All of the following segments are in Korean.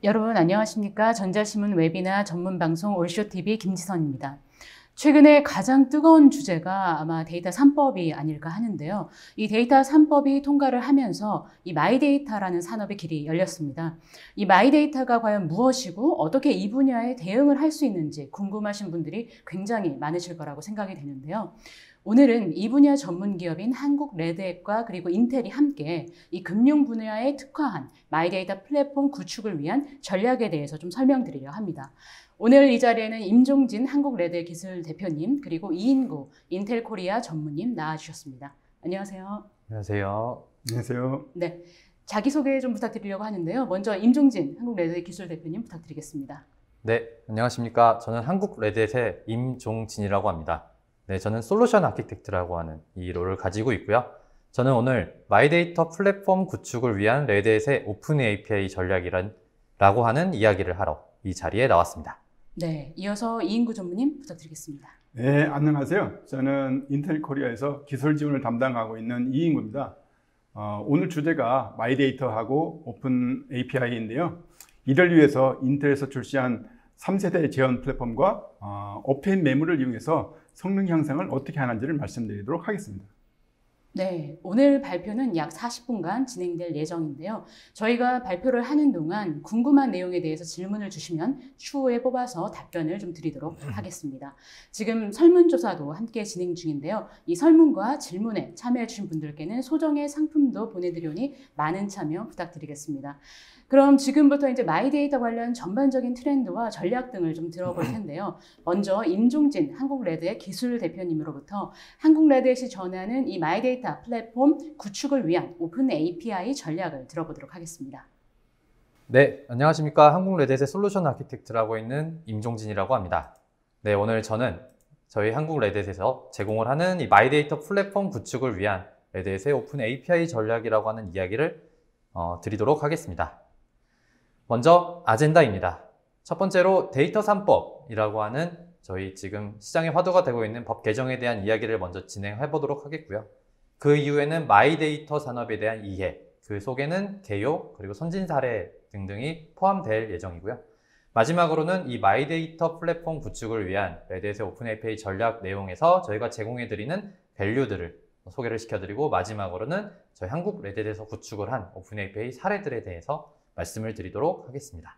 여러분 안녕하십니까? 전자신문 웨비나 전문방송 올쇼TV 김지선입니다. 최근에 가장 뜨거운 주제가 아마 데이터 3법이 아닐까 하는데요. 이 데이터 3법이 통과를 하면서 이 마이데이터라는 산업의 길이 열렸습니다. 이 마이데이터가 과연 무엇이고 어떻게 이 분야에 대응을 할 수 있는지 궁금하신 분들이 굉장히 많으실 거라고 생각이 되는데요. 오늘은 이 분야 전문 기업인 한국 레드앱과 그리고 인텔이 함께 이 금융 분야에 특화한 마이데이터 플랫폼 구축을 위한 전략에 대해서 좀 설명드리려 합니다. 오늘 이 자리에는 임종진 한국 레드앱 기술 대표님 그리고 이인구 인텔 코리아 전무님 나와주셨습니다. 안녕하세요. 안녕하세요. 안녕하세요. 네, 자기소개 좀 부탁드리려고 하는데요. 먼저 임종진 한국 레드앱 기술 대표님 부탁드리겠습니다. 네, 안녕하십니까. 저는 한국 레드햇의 임종진이라고 합니다. 네, 저는 솔루션 아키텍트라고 하는 이 롤을 가지고 있고요. 저는 오늘 마이데이터 플랫폼 구축을 위한 레드햇의 오픈 API 전략이라고 하는 이야기를 하러 이 자리에 나왔습니다. 네, 이어서 이인구 전무님 부탁드리겠습니다. 네, 안녕하세요. 저는 인텔 코리아에서 기술 지원을 담당하고 있는 이인구입니다. 오늘 주제가 마이데이터하고 오픈 API인데요. 이를 위해서 인텔에서 출시한 3세대 제어 플랫폼과 오픈 메모를 이용해서 성능 향상을 어떻게 하는지를 말씀드리도록 하겠습니다. 네, 오늘 발표는 약 40분간 진행될 예정인데요. 저희가 발표를 하는 동안 궁금한 내용에 대해서 질문을 주시면 추후에 뽑아서 답변을 좀 드리도록 하겠습니다. 지금 설문조사도 함께 진행 중인데요. 이 설문과 질문에 참여해 주신 분들께는 소정의 상품도 보내드리니 많은 참여 부탁드리겠습니다. 그럼 지금부터 이제 마이데이터 관련 전반적인 트렌드와 전략 등을 좀 들어볼 텐데요. 먼저 임종진 한국레드의 기술 대표님으로부터 한국레드햇이 전하는 이 마이데이터 플랫폼 구축을 위한 오픈 API 전략을 들어보도록 하겠습니다. 네, 안녕하십니까. 한국 레드햇의 솔루션 아키텍트라고 있는 임종진이라고 합니다. 네, 오늘 저는 저희 한국 레드햇에서 제공을 하는 이 마이데이터 플랫폼 구축을 위한 레드햇의 오픈 API 전략이라고 하는 이야기를 드리도록 하겠습니다. 먼저 아젠다입니다. 첫 번째로 데이터 3법이라고 하는 저희 지금 시장에 화두가 되고 있는 법 개정에 대한 이야기를 먼저 진행해 보도록 하겠고요. 그 이후에는 마이데이터 산업에 대한 이해, 그 속에는 개요, 그리고 선진 사례 등등이 포함될 예정이고요. 마지막으로는 이 마이데이터 플랫폼 구축을 위한 레드햇의 오픈 API 전략 내용에서 저희가 제공해드리는 밸류들을 소개를 시켜드리고 마지막으로는 저희 한국 레드햇에서 구축을 한 오픈 API 사례들에 대해서 말씀을 드리도록 하겠습니다.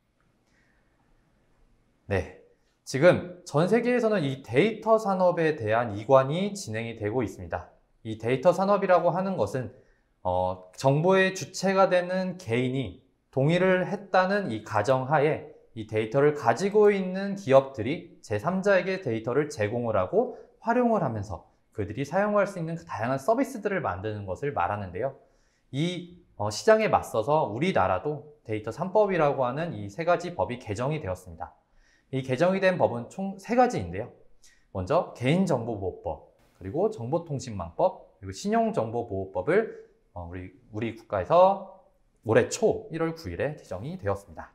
네, 지금 전 세계에서는 이 데이터 산업에 대한 이관이 진행이 되고 있습니다. 이 데이터 산업이라고 하는 것은 정보의 주체가 되는 개인이 동의를 했다는 이 가정하에 이 데이터를 가지고 있는 기업들이 제3자에게 데이터를 제공을 하고 활용을 하면서 그들이 사용할 수 있는 그 다양한 서비스들을 만드는 것을 말하는데요. 이 시장에 맞서서 우리나라도 데이터 3법이라고 하는 이 세 가지 법이 개정이 되었습니다. 이 개정이 된 법은 총 세 가지인데요. 먼저 개인정보보호법, 그리고 정보통신망법, 그리고 신용정보보호법을 우리 국가에서 올해 초 1월 9일에 개정이 되었습니다.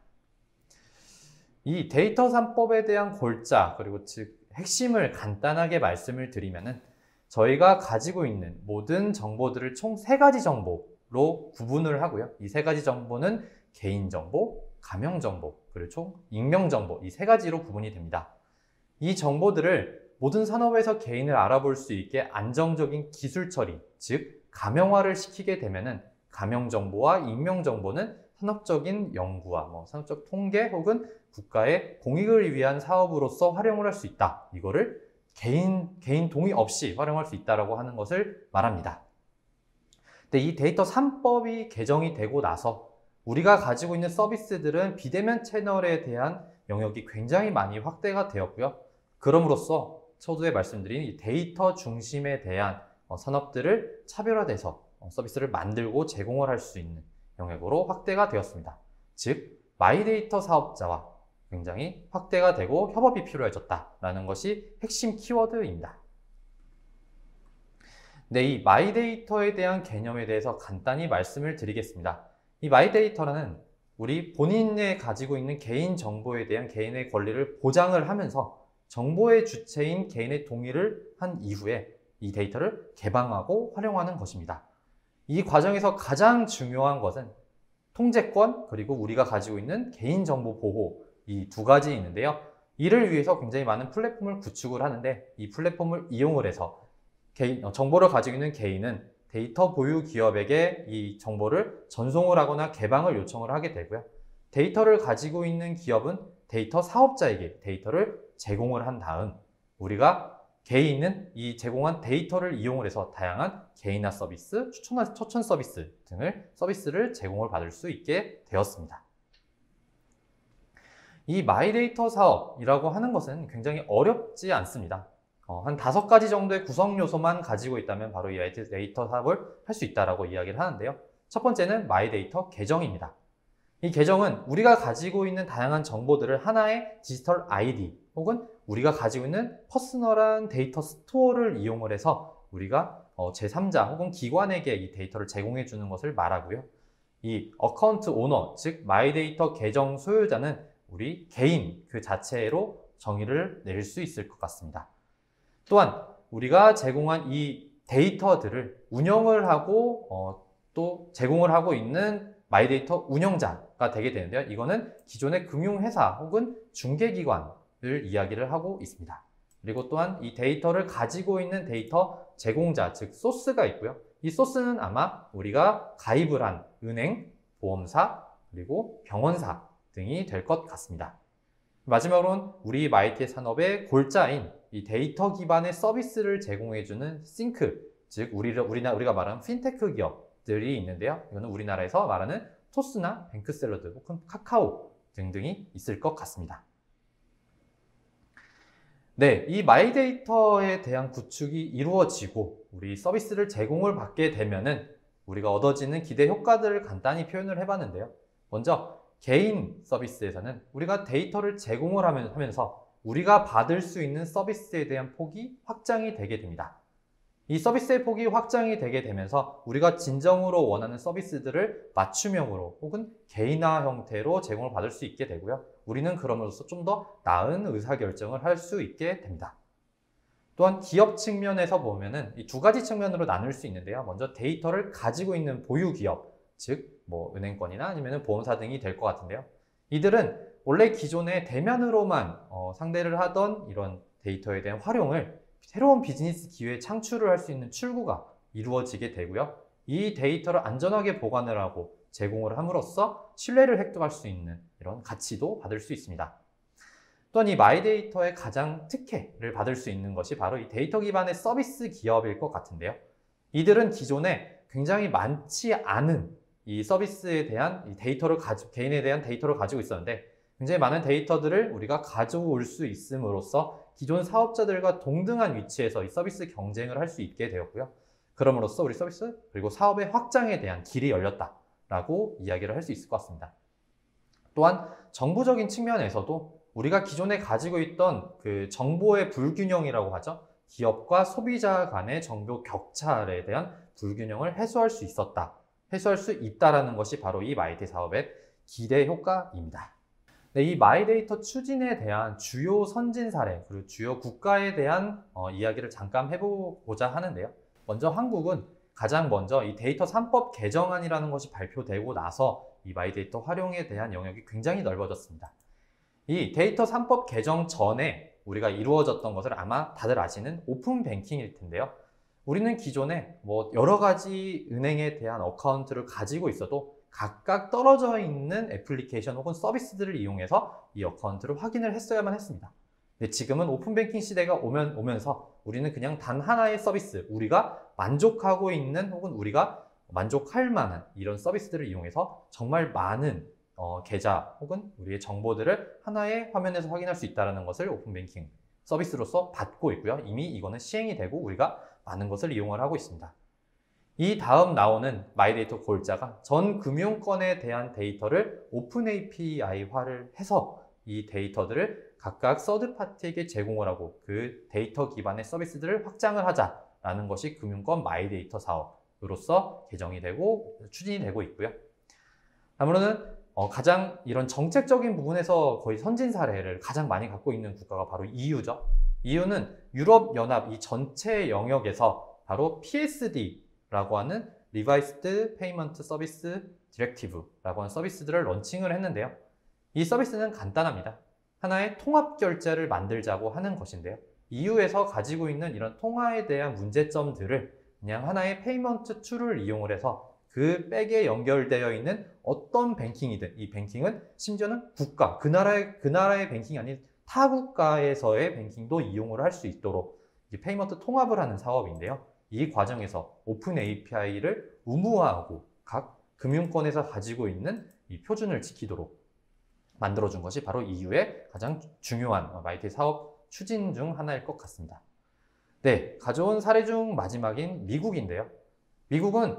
이 데이터 3법에 대한 골자, 그리고 즉 핵심을 간단하게 말씀을 드리면은 저희가 가지고 있는 모든 정보들을 총 세 가지 정보로 구분을 하고요. 이 세 가지 정보는 개인정보, 가명정보, 그리고 총 익명정보 이 세 가지로 구분이 됩니다. 이 정보들을 모든 산업에서 개인을 알아볼 수 있게 안정적인 기술 처리, 즉 가명화를 시키게 되면은 가명정보와 익명정보는 산업적인 연구와 산업적 통계 혹은 국가의 공익을 위한 사업으로서 활용을 할 수 있다. 이거를 개인 동의 없이 활용할 수 있다고 하는 것을 말합니다. 근데 이 데이터 3법이 개정이 되고 나서 우리가 가지고 있는 서비스들은 비대면 채널에 대한 영역이 굉장히 많이 확대가 되었고요. 그럼으로써 초두에 말씀드린 이 데이터 중심에 대한 산업들을 차별화돼서 서비스를 만들고 제공을 할 수 있는 영역으로 확대가 되었습니다. 즉, 마이데이터 사업자와 굉장히 확대가 되고 협업이 필요해졌다라는 것이 핵심 키워드입니다. 네, 이 마이데이터에 대한 개념에 대해서 간단히 말씀을 드리겠습니다. 이 마이데이터는 우리 본인이 가지고 있는 개인 정보에 대한 개인의 권리를 보장을 하면서 정보의 주체인 개인의 동의를 한 이후에 이 데이터를 개방하고 활용하는 것입니다. 이 과정에서 가장 중요한 것은 통제권 그리고 우리가 가지고 있는 개인정보 보호 이 두 가지 있는데요. 이를 위해서 굉장히 많은 플랫폼을 구축을 하는데 이 플랫폼을 이용을 해서 정보를 가지고 있는 개인은 데이터 보유 기업에게 이 정보를 전송을 하거나 개방을 요청을 하게 되고요. 데이터를 가지고 있는 기업은 데이터 사업자에게 데이터를 제공을 한 다음 우리가 개인은 이 제공한 데이터를 이용을 해서 다양한 개인화 서비스, 추천 서비스 등을 서비스를 제공을 받을 수 있게 되었습니다. 이 마이데이터 사업이라고 하는 것은 굉장히 어렵지 않습니다. 한 5가지 정도의 구성 요소만 가지고 있다면 바로 이 마이데이터 사업을 할 수 있다고 이야기를 하는데요. 첫 번째는 마이데이터 계정입니다. 이 계정은 우리가 가지고 있는 다양한 정보들을 하나의 디지털 아이디 혹은 우리가 가지고 있는 퍼스널한 데이터 스토어를 이용을 해서 우리가 제3자 혹은 기관에게 이 데이터를 제공해 주는 것을 말하고요. 이 어카운트 오너, 즉 마이데이터 계정 소유자는 우리 개인 그 자체로 정의를 내릴 수 있을 것 같습니다. 또한 우리가 제공한 이 데이터들을 운영을 하고 또 제공을 하고 있는 마이데이터 운영자가 되게 되는데요. 이거는 기존의 금융회사 혹은 중개기관을 이야기를 하고 있습니다. 그리고 또한 이 데이터를 가지고 있는 데이터 제공자, 즉 소스가 있고요. 이 소스는 아마 우리가 가입을 한 은행, 보험사, 그리고 병원사 등이 될 것 같습니다. 마지막으로는 우리 마이데이터 산업의 골자인 이 데이터 기반의 서비스를 제공해주는 싱크, 즉 우리가 말하는 핀테크 기업들이 있는데요. 이거는 우리나라에서 말하는 토스나 뱅크샐러드 혹은 카카오 등등이 있을 것 같습니다. 네, 이 마이데이터에 대한 구축이 이루어지고 우리 서비스를 제공을 받게 되면은 우리가 얻어지는 기대 효과들을 간단히 표현을 해봤는데요. 먼저 개인 서비스에서는 우리가 데이터를 제공을 하면서 우리가 받을 수 있는 서비스에 대한 폭이 확장이 되게 됩니다. 이 서비스의 폭이 확장이 되게 되면서 우리가 진정으로 원하는 서비스들을 맞춤형으로 혹은 개인화 형태로 제공을 받을 수 있게 되고요. 우리는 그럼으로써 좀 더 나은 의사결정을 할 수 있게 됩니다. 또한 기업 측면에서 보면은 이 2가지 측면으로 나눌 수 있는데요. 먼저 데이터를 가지고 있는 보유 기업, 즉 은행권이나 아니면 보험사 등이 될 것 같은데요. 이들은 원래 기존의 대면으로만 상대를 하던 이런 데이터에 대한 활용을 새로운 비즈니스 기회 창출을 할 수 있는 출구가 이루어지게 되고요. 이 데이터를 안전하게 보관을 하고 제공을 함으로써 신뢰를 획득할 수 있는 이런 가치도 받을 수 있습니다. 또한 이 마이데이터의 가장 특혜를 받을 수 있는 것이 바로 이 데이터 기반의 서비스 기업일 것 같은데요. 이들은 기존에 굉장히 많지 않은 이 서비스에 대한 이 개인에 대한 데이터를 가지고 있었는데 굉장히 많은 데이터들을 우리가 가져올 수 있음으로써 기존 사업자들과 동등한 위치에서 이 서비스 경쟁을 할 수 있게 되었고요. 그럼으로써 우리 서비스 그리고 사업의 확장에 대한 길이 열렸다라고 이야기를 할 수 있을 것 같습니다. 또한 정보적인 측면에서도 우리가 기존에 가지고 있던 그 정보의 불균형이라고 하죠. 기업과 소비자 간의 정보 격차에 대한 불균형을 해소할 수 있다라는 것이 바로 이 마이데이터 사업의 기대 효과입니다. 네, 이 마이데이터 추진에 대한 주요 선진 사례 그리고 주요 국가에 대한 이야기를 잠깐 해보고자 하는데요. 먼저 한국은 가장 먼저 이 데이터 3법 개정안이라는 것이 발표되고 나서 이 마이데이터 활용에 대한 영역이 굉장히 넓어졌습니다. 이 데이터 3법 개정 전에 우리가 이루어졌던 것을 아마 다들 아시는 오픈 뱅킹일 텐데요. 우리는 기존에 여러 가지 은행에 대한 어카운트를 가지고 있어도 각각 떨어져 있는 애플리케이션 혹은 서비스들을 이용해서 이 어카운트를 확인을 했어야만 했습니다. 근데 지금은 오픈뱅킹 시대가 오면서 우리는 그냥 단 하나의 서비스, 우리가 만족하고 있는 혹은 우리가 만족할 만한 이런 서비스들을 이용해서 정말 많은 계좌 혹은 우리의 정보들을 하나의 화면에서 확인할 수 있다는 것을 오픈뱅킹 서비스로서 받고 있고요. 이미 이거는 시행이 되고 우리가 많은 것을 이용을 하고 있습니다. 이 다음 나오는 마이데이터 골자가 전 금융권에 대한 데이터를 오픈 API화를 해서 이 데이터들을 각각 서드파티에게 제공을 하고 그 데이터 기반의 서비스들을 확장을 하자라는 것이 금융권 마이데이터 사업으로서 개정이 되고 추진이 되고 있고요. 다음으로는 가장 이런 정책적인 부분에서 거의 선진 사례를 가장 많이 갖고 있는 국가가 바로 EU죠. EU는 유럽연합 이 전체 영역에서 바로 PSD 라고 하는 Revised Payment Service 디렉티브라고 하는 서비스들을 런칭을 했는데요. 이 서비스는 간단합니다. 하나의 통합 결제를 만들자고 하는 것인데요. EU에서 가지고 있는 이런 통화에 대한 문제점들을 그냥 하나의 페이먼트 툴을 이용을 해서 그 백에 연결되어 있는 어떤 뱅킹이든 이 뱅킹은 심지어는 국가, 그 나라의 뱅킹이 아닌 타 국가에서의 뱅킹도 이용을 할 수 있도록 페이먼트 통합을 하는 사업인데요. 이 과정에서 오픈 API를 의무화하고 각 금융권에서 가지고 있는 이 표준을 지키도록 만들어준 것이 바로 EU의 가장 중요한 마이데이터 사업 추진 중 하나일 것 같습니다. 네, 가져온 사례 중 마지막인 미국인데요. 미국은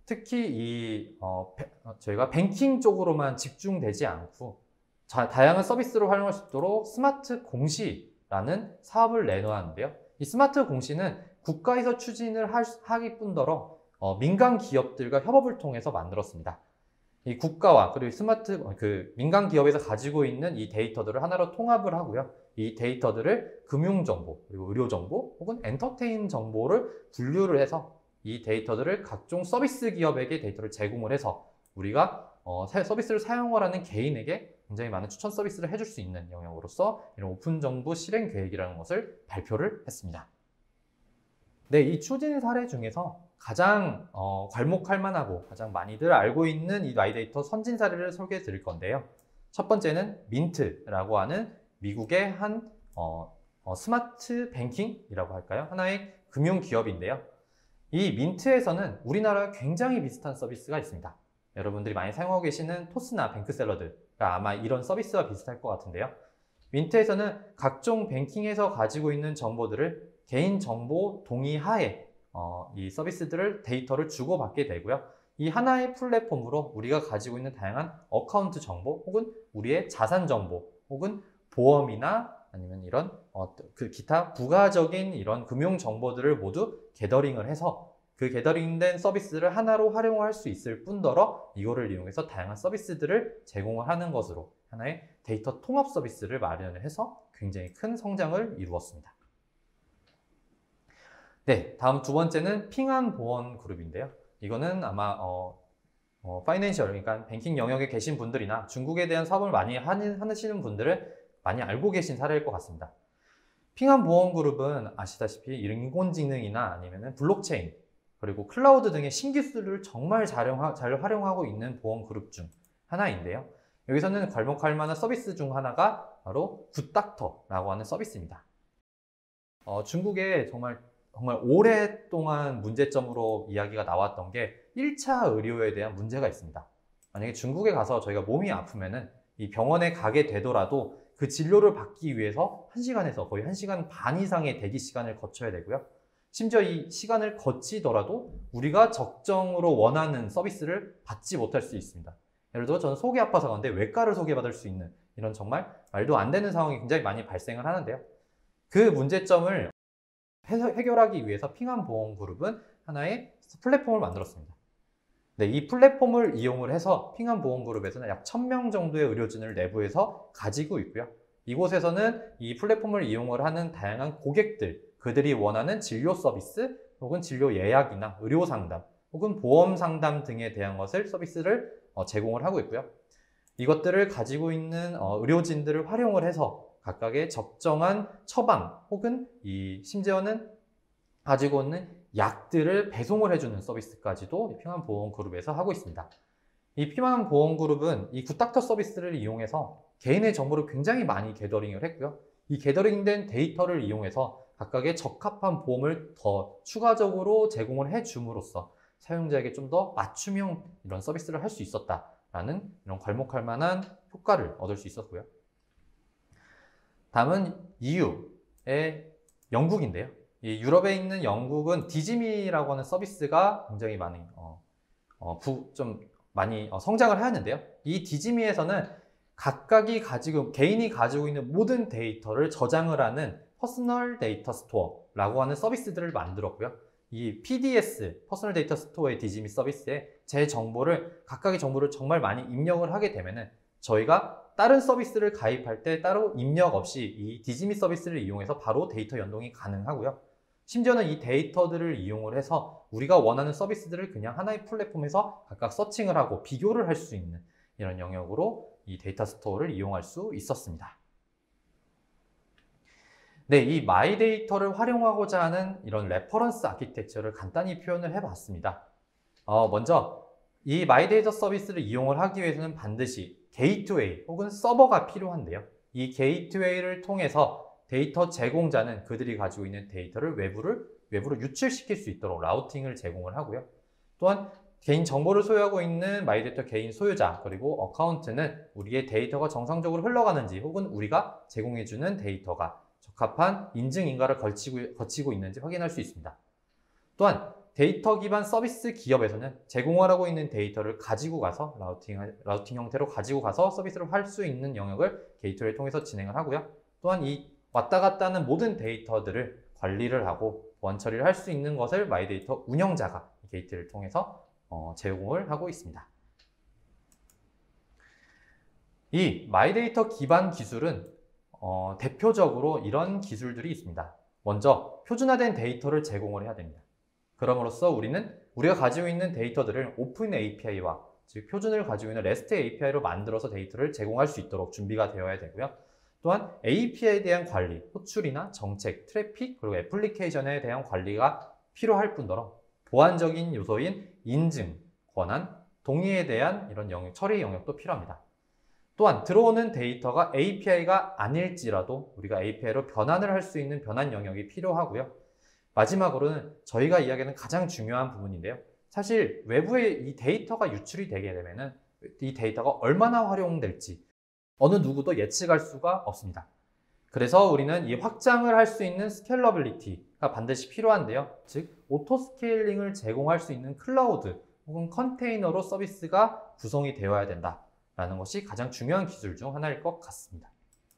특히 저희가 뱅킹 쪽으로만 집중되지 않고 다양한 서비스를 활용할 수 있도록 스마트 공시라는 사업을 내놓았는데요. 이 스마트 공시는 국가에서 추진을 하기 뿐더러 민간 기업들과 협업을 통해서 만들었습니다. 이 국가와 그리고 민간 기업에서 가지고 있는 이 데이터들을 하나로 통합을 하고요. 이 데이터들을 금융정보, 그리고 의료정보 혹은 엔터테인 정보를 분류를 해서 이 데이터들을 각종 서비스 기업에게 데이터를 제공을 해서 우리가 서비스를 사용을 하는 개인에게 굉장히 많은 추천 서비스를 해줄 수 있는 영역으로서 이런 오픈 정보 실행 계획이라는 것을 발표를 했습니다. 네, 이 추진 사례 중에서 가장 괄목할 만하고 가장 많이들 알고 있는 이 마이데이터 선진 사례를 소개해 드릴 건데요. 첫 번째는 민트라고 하는 미국의 한 스마트 뱅킹이라고 할까요? 하나의 금융 기업인데요. 이 민트에서는 우리나라와 굉장히 비슷한 서비스가 있습니다. 여러분들이 많이 사용하고 계시는 토스나 뱅크샐러드가 아마 이런 서비스와 비슷할 것 같은데요. 민트에서는 각종 뱅킹에서 가지고 있는 정보들을 개인정보 동의하에 이 서비스들을 데이터를 주고받게 되고요. 이 하나의 플랫폼으로 우리가 가지고 있는 다양한 어카운트 정보 혹은 우리의 자산 정보 혹은 보험이나 아니면 이런 기타 부가적인 이런 금융 정보들을 모두 게더링을 해서 그 게더링된 서비스를 하나로 활용할 수 있을 뿐더러 이거를 이용해서 다양한 서비스들을 제공을 하는 것으로 하나의 데이터 통합 서비스를 마련을 해서 굉장히 큰 성장을 이루었습니다. 네, 다음 두 번째는 핑안보험그룹인데요. 이거는 아마 파이낸셜, 그러니까 뱅킹 영역에 계신 분들이나 중국에 대한 사업을 많이 하시는 분들은 많이 알고 계신 사례일 것 같습니다. 핑안보험그룹은 아시다시피 인공지능이나 아니면 블록체인 그리고 클라우드 등의 신기술을 정말 잘 활용하고 있는 보험그룹 중 하나인데요. 여기서는 괄목할 만한 서비스 중 하나가 바로 굿닥터라고 하는 서비스입니다. 중국에 정말 오랫동안 문제점으로 이야기가 나왔던 게 1차 의료에 대한 문제가 있습니다. 만약에 중국에 가서 저희가 몸이 아프면은 이 병원에 가게 되더라도 그 진료를 받기 위해서 1시간에서 거의 1시간 반 이상의 대기 시간을 거쳐야 되고요. 심지어 이 시간을 거치더라도 우리가 적정으로 원하는 서비스를 받지 못할 수 있습니다. 예를 들어 저는 속이 아파서 가는데 외과를 소개받을 수 있는 이런 정말 말도 안 되는 상황이 굉장히 많이 발생을 하는데요. 그 문제점을 해결하기 위해서 핑안보험그룹은 하나의 플랫폼을 만들었습니다. 네, 이 플랫폼을 이용을 해서 핑안보험그룹에서는 약 1000명 정도의 의료진을 내부에서 가지고 있고요. 이곳에서는 이 플랫폼을 이용을 하는 다양한 고객들, 그들이 원하는 진료 서비스 혹은 진료 예약이나 의료 상담 혹은 보험 상담 등에 대한 서비스를 제공을 하고 있고요. 이것들을 가지고 있는 의료진들을 활용을 해서 각각의 적정한 처방 혹은 심지어는 가지고 있는 약들을 배송을 해주는 서비스까지도 핑안보험그룹에서 하고 있습니다. 이 핑안보험그룹은 이 굿닥터 서비스를 이용해서 개인의 정보를 굉장히 많이 게더링을 했고요. 이 게더링된 데이터를 이용해서 각각의 적합한 보험을 더 추가적으로 제공을 해줌으로써 사용자에게 좀 더 맞춤형 이런 서비스를 할 수 있었다라는 이런 괄목할 만한 효과를 얻을 수 있었고요. 다음은 EU의 영국인데요. 이 유럽에 있는 영국은 디지미라고 하는 서비스가 굉장히 많이 성장을 하였는데요. 이 디지미에서는 개인이 가지고 있는 모든 데이터를 저장을 하는 퍼스널 데이터 스토어라고 하는 서비스들을 만들었고요. 이 PDS, 퍼스널 데이터 스토어의 디지미 서비스에 각각의 정보를 정말 많이 입력을 하게 되면은 저희가 다른 서비스를 가입할 때 따로 입력 없이 이 디지미 서비스를 이용해서 바로 데이터 연동이 가능하고요. 심지어는 이 데이터들을 이용을 해서 우리가 원하는 서비스들을 그냥 하나의 플랫폼에서 각각 서칭을 하고 비교를 할 수 있는 이런 영역으로 이 데이터 스토어를 이용할 수 있었습니다. 네, 이 마이데이터를 활용하고자 하는 이런 레퍼런스 아키텍처를 간단히 표현을 해봤습니다. 먼저 이 마이데이터 서비스를 이용을 하기 위해서는 반드시 게이트웨이 혹은 서버가 필요한데요. 이 게이트웨이를 통해서 데이터 제공자는 그들이 가지고 있는 데이터를 외부로 유출시킬 수 있도록 라우팅을 제공을 하고요. 또한 개인 정보를 소유하고 있는 마이데이터 개인 소유자 그리고 어카운트는 우리의 데이터가 정상적으로 흘러가는지 혹은 우리가 제공해주는 데이터가 적합한 인증 인가를 거치고 있는지 확인할 수 있습니다. 또한 데이터 기반 서비스 기업에서는 제공하라고 있는 데이터를 가지고 가서 라우팅 형태로 가지고 가서 서비스를 할 수 있는 영역을 게이트웨이를 통해서 진행을 하고요. 또한 이 왔다 갔다 하는 모든 데이터들을 관리를 하고 보안 처리를 할 수 있는 것을 마이데이터 운영자가 게이트웨이를 통해서 제공을 하고 있습니다. 이 마이데이터 기반 기술은 대표적으로 이런 기술들이 있습니다. 먼저 표준화된 데이터를 제공을 해야 됩니다. 그럼으로써 우리가 가지고 있는 데이터들을 오픈 API와 즉 표준을 가지고 있는 REST API로 만들어서 데이터를 제공할 수 있도록 준비가 되어야 되고요. 또한 API에 대한 관리, 호출이나 정책, 트래픽, 그리고 애플리케이션에 대한 관리가 필요할 뿐더러 보안적인 요소인 인증, 권한, 동의에 대한 이런 처리 영역도 필요합니다. 또한 들어오는 데이터가 API가 아닐지라도 우리가 API로 변환을 할 수 있는 변환 영역이 필요하고요. 마지막으로는 저희가 이야기하는 가장 중요한 부분인데요. 사실 외부에 이 데이터가 유출이 되게 되면은 이 데이터가 얼마나 활용될지 어느 누구도 예측할 수가 없습니다. 그래서 우리는 이 확장을 할 수 있는 스케일러빌리티가 반드시 필요한데요. 즉 오토 스케일링을 제공할 수 있는 클라우드 혹은 컨테이너로 서비스가 구성이 되어야 된다라는 것이 가장 중요한 기술 중 하나일 것 같습니다.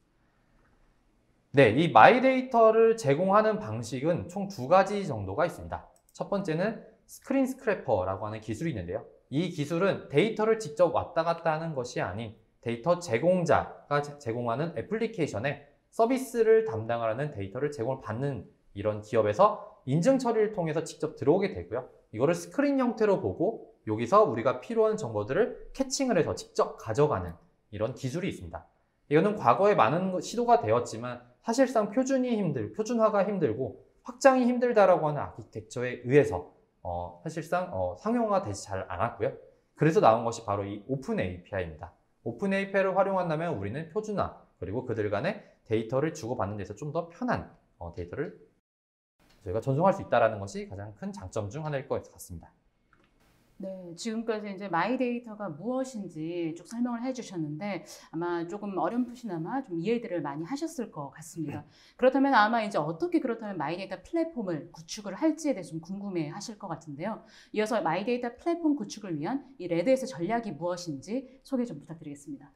네, 이 마이데이터를 제공하는 방식은 총 2가지 정도가 있습니다. 첫 번째는 스크린 스크래퍼라고 하는 기술이 있는데요. 이 기술은 데이터를 직접 왔다 갔다 하는 것이 아닌 데이터 제공자가 제공하는 애플리케이션에 서비스를 담당하는 데이터를 제공을 받는 이런 기업에서 인증 처리를 통해서 직접 들어오게 되고요. 이거를 스크린 형태로 보고 여기서 우리가 필요한 정보들을 캐칭을 해서 직접 가져가는 이런 기술이 있습니다. 이거는 과거에 많은 시도가 되었지만 사실상 표준화가 힘들고 확장이 힘들다라고 하는 아키텍처에 의해서 사실상 상용화되지 잘 않았고요. 그래서 나온 것이 바로 이 오픈 API입니다. 오픈 API를 활용한다면 우리는 표준화 그리고 그들 간의 데이터를 주고받는 데서 좀 더 편한 데이터를 저희가 전송할 수 있다는 것이 가장 큰 장점 중 하나일 것 같습니다. 네, 지금까지 이제 마이데이터가 무엇인지 쭉 설명을 해주셨는데 아마 조금 어렴풋이나마 좀 이해들을 많이 하셨을 것 같습니다. 그렇다면 아마 이제 어떻게 그렇다면 마이데이터 플랫폼을 구축을 할지에 대해서 좀 궁금해하실 것 같은데요. 이어서 마이데이터 플랫폼 구축을 위한 이 레드햇의 전략이 무엇인지 소개 좀 부탁드리겠습니다.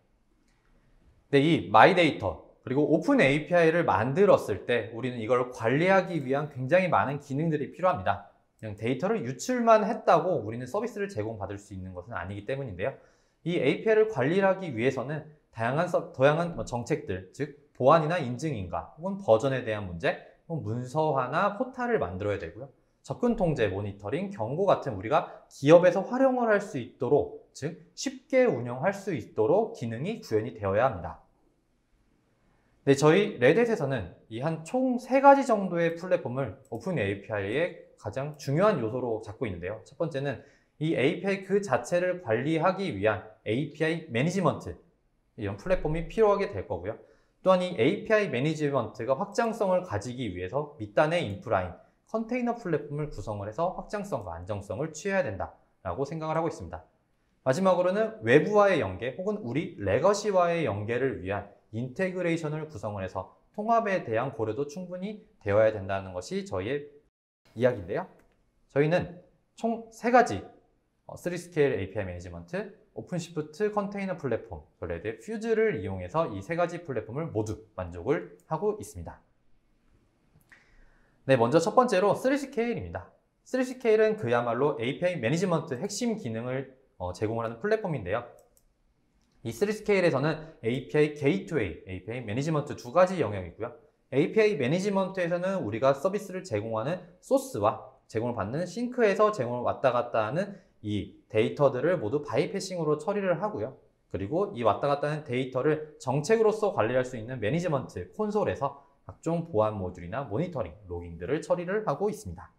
네, 이 마이데이터 그리고 오픈 API를 만들었을 때 우리는 이걸 관리하기 위한 굉장히 많은 기능들이 필요합니다. 그냥 데이터를 유출만 했다고 우리는 서비스를 제공받을 수 있는 것은 아니기 때문인데요. 이 API를 관리하기 위해서는 다양한 정책들, 즉 보안이나 인증인가 혹은 버전에 대한 문제, 혹은 문서화나 포탈을 만들어야 되고요. 접근 통제, 모니터링, 경고 같은 우리가 기업에서 활용을 할 수 있도록, 즉 쉽게 운영할 수 있도록 기능이 구현이 되어야 합니다. 네, 저희 레드햇에서는 이 한 총 3가지 정도의 플랫폼을 오픈 API의 가장 중요한 요소로 잡고 있는데요. 첫 번째는 이 API 그 자체를 관리하기 위한 API 매니지먼트 이런 플랫폼이 필요하게 될 거고요. 또한 이 API 매니지먼트가 확장성을 가지기 위해서 밑단의 인프라인 컨테이너 플랫폼을 구성을 해서 확장성과 안정성을 취해야 된다라고 생각을 하고 있습니다. 마지막으로는 외부와의 연계 혹은 우리 레거시와의 연계를 위한 인테그레이션을 구성을 해서 통합에 대한 고려도 충분히 되어야 된다는 것이 저희의 이야기인데요. 저희는 총 3가지 3스케일 API 매니지먼트, 오픈시프트 컨테이너 플랫폼, 레드 퓨즈를 이용해서 이 3가지 플랫폼을 모두 만족을 하고 있습니다. 네, 먼저 첫 번째로 3스케일입니다. 3스케일은 그야말로 API 매니지먼트 핵심 기능을 제공을 하는 플랫폼인데요. 이 3스케일에서는 API 게이트웨이, API 매니지먼트 2가지 영역이고요. API 매니지먼트에서는 우리가 서비스를 제공하는 소스와 제공을 받는 싱크에서 제공을 왔다 갔다 하는 이 데이터들을 모두 바이패싱으로 처리를 하고요. 그리고 이 왔다 갔다 하는 데이터를 정책으로서 관리할 수 있는 매니지먼트 콘솔에서 각종 보안 모듈이나 모니터링, 로깅들을 처리를 하고 있습니다.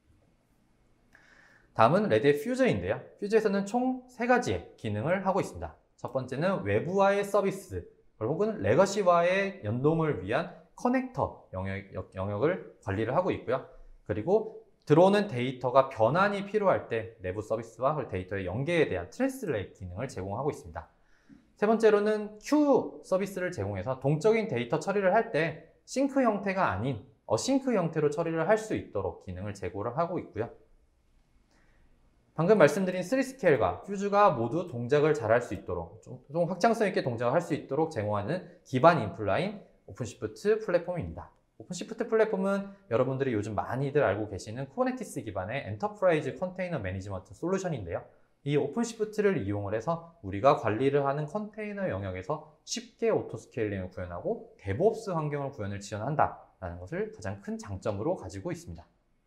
다음은 레드의 퓨즈인데요. 퓨즈에서는 총 3가지의 기능을 하고 있습니다. 첫 번째는 외부와의 서비스 혹은 레거시와의 연동을 위한 커넥터 영역을 관리를 하고 있고요. 그리고 들어오는 데이터가 변환이 필요할 때 내부 서비스와 데이터의 연계에 대한 트랜스레이트 기능을 제공하고 있습니다. 세 번째로는 큐 서비스를 제공해서 동적인 데이터 처리를 할 때 싱크 형태가 아닌 어싱크 형태로 처리를 할 수 있도록 기능을 제공을 하고 있고요. 방금 말씀드린 3스케일과 퓨즈가 모두 동작을 잘 할 수 있도록 좀 확장성 있게 동작을 할 수 있도록 제공하는 기반 인플라인 오픈시프트 플랫폼입니다. 오픈시프트 플랫폼은 여러분들이 요즘 많이들 알고 계시는 쿠버네티스 기반의 엔터프라이즈 컨테이너 매니지먼트 솔루션인데요. 이 오픈시프트를 이용을 해서 우리가 관리를 하는 컨테이너 영역에서 쉽게 오토스케일링을 구현하고 데브옵스 환경을 구현을 지원한다라는 것을 가장 큰 장점으로 가지고 있습니다.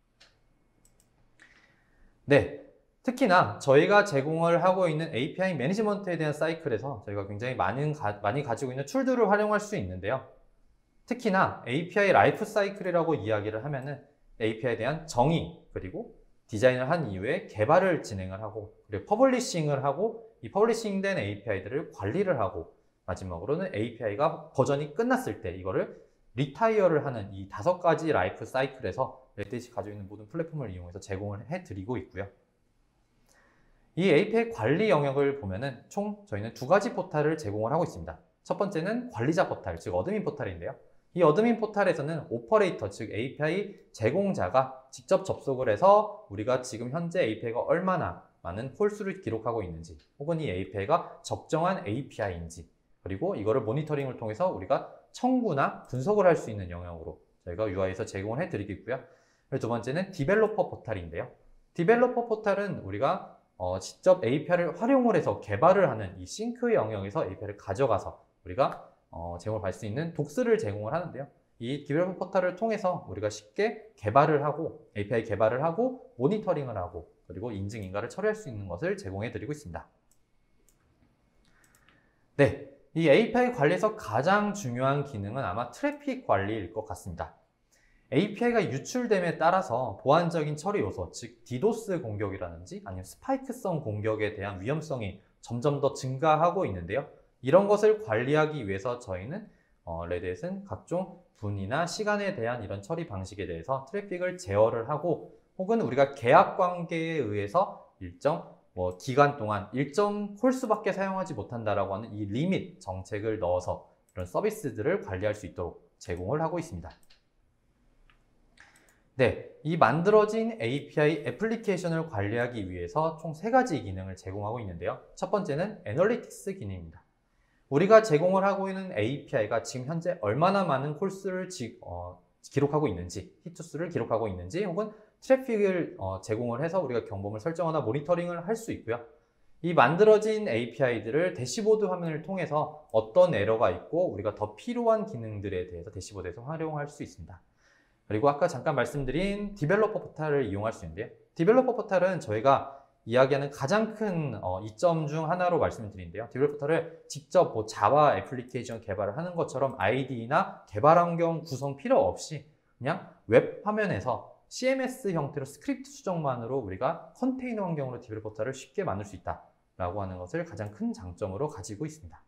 네, 특히나 저희가 제공을 하고 있는 API 매니지먼트에 대한 사이클에서 저희가 굉장히 많이 가지고 있는 툴들을 활용할 수 있는데요. 특히나 API 라이프 사이클이라고 이야기를 하면은 API에 대한 정의 그리고 디자인을 한 이후에 개발을 진행을 하고 그리고 퍼블리싱을 하고 이 퍼블리싱된 API들을 관리를 하고 마지막으로는 API가 버전이 끝났을 때 이거를 리타이어를 하는 이 5가지 라이프 사이클에서 레드햇이 가지고 있는 모든 플랫폼을 이용해서 제공을 해드리고 있고요. 이 API 관리 영역을 보면은 총 저희는 2가지 포탈을 제공을 하고 있습니다. 첫 번째는 관리자 포탈, 즉 어드민 포탈인데요. 이 어드민 포탈에서는 오퍼레이터, 즉 API 제공자가 직접 접속을 해서 우리가 지금 현재 API가 얼마나 많은 콜수를 기록하고 있는지 혹은 이 API가 적정한 API인지 그리고 이거를 모니터링을 통해서 우리가 청구나 분석을 할 수 있는 영역으로 저희가 UI에서 제공을 해드리고 있고요. 두 번째는 디벨로퍼 포탈인데요. 디벨로퍼 포탈은 우리가 직접 API를 활용을 해서 개발을 하는 이 싱크 영역에서 API를 가져가서 우리가 제공을 받을 수 있는 독스를 제공을 하는데요. 이 디벨로퍼 포탈을 통해서 우리가 쉽게 개발을 하고 API 개발을 하고 모니터링을 하고 그리고 인증 인가를 처리할 수 있는 것을 제공해 드리고 있습니다. 네, 이 API 관리에서 가장 중요한 기능은 아마 트래픽 관리일 것 같습니다. API가 유출됨에 따라서 보안적인 처리 요소, 즉 디도스 공격이라든지 아니면 스파이크성 공격에 대한 위험성이 점점 더 증가하고 있는데요. 이런 것을 관리하기 위해서 저희는 레드햇은 각종 분이나 시간에 대한 이런 처리 방식에 대해서 트래픽을 제어를 하고 혹은 우리가 계약 관계에 의해서 일정 기간 동안 일정 콜수밖에 사용하지 못한다라고 하는 이 리밋 정책을 넣어서 이런 서비스들을 관리할 수 있도록 제공을 하고 있습니다. 네, 이 만들어진 API 애플리케이션을 관리하기 위해서 총 3가지 기능을 제공하고 있는데요. 첫 번째는 애널리틱스 기능입니다. 우리가 제공을 하고 있는 API가 지금 현재 얼마나 많은 콜수를 기록하고 있는지, 히트수를 기록하고 있는지 혹은 트래픽을 제공을 해서 우리가 경보를 설정하나 모니터링을 할 수 있고요. 이 만들어진 API들을 대시보드 화면을 통해서 어떤 에러가 있고 우리가 더 필요한 기능들에 대해서 대시보드에서 활용할 수 있습니다. 그리고 아까 잠깐 말씀드린 디벨로퍼 포탈을 이용할 수 있는데요. 디벨로퍼 포탈은 저희가 이야기하는 가장 큰 이점 중 하나로 말씀드리는데요. 디벨로퍼 포탈을 직접 자바 애플리케이션 개발을 하는 것처럼 IDE나 개발 환경 구성 필요 없이 그냥 웹 화면에서 CMS 형태로 스크립트 수정만으로 우리가 컨테이너 환경으로 디벨로퍼 포탈을 쉽게 만들 수 있다라고 하는 것을 가장 큰 장점으로 가지고 있습니다.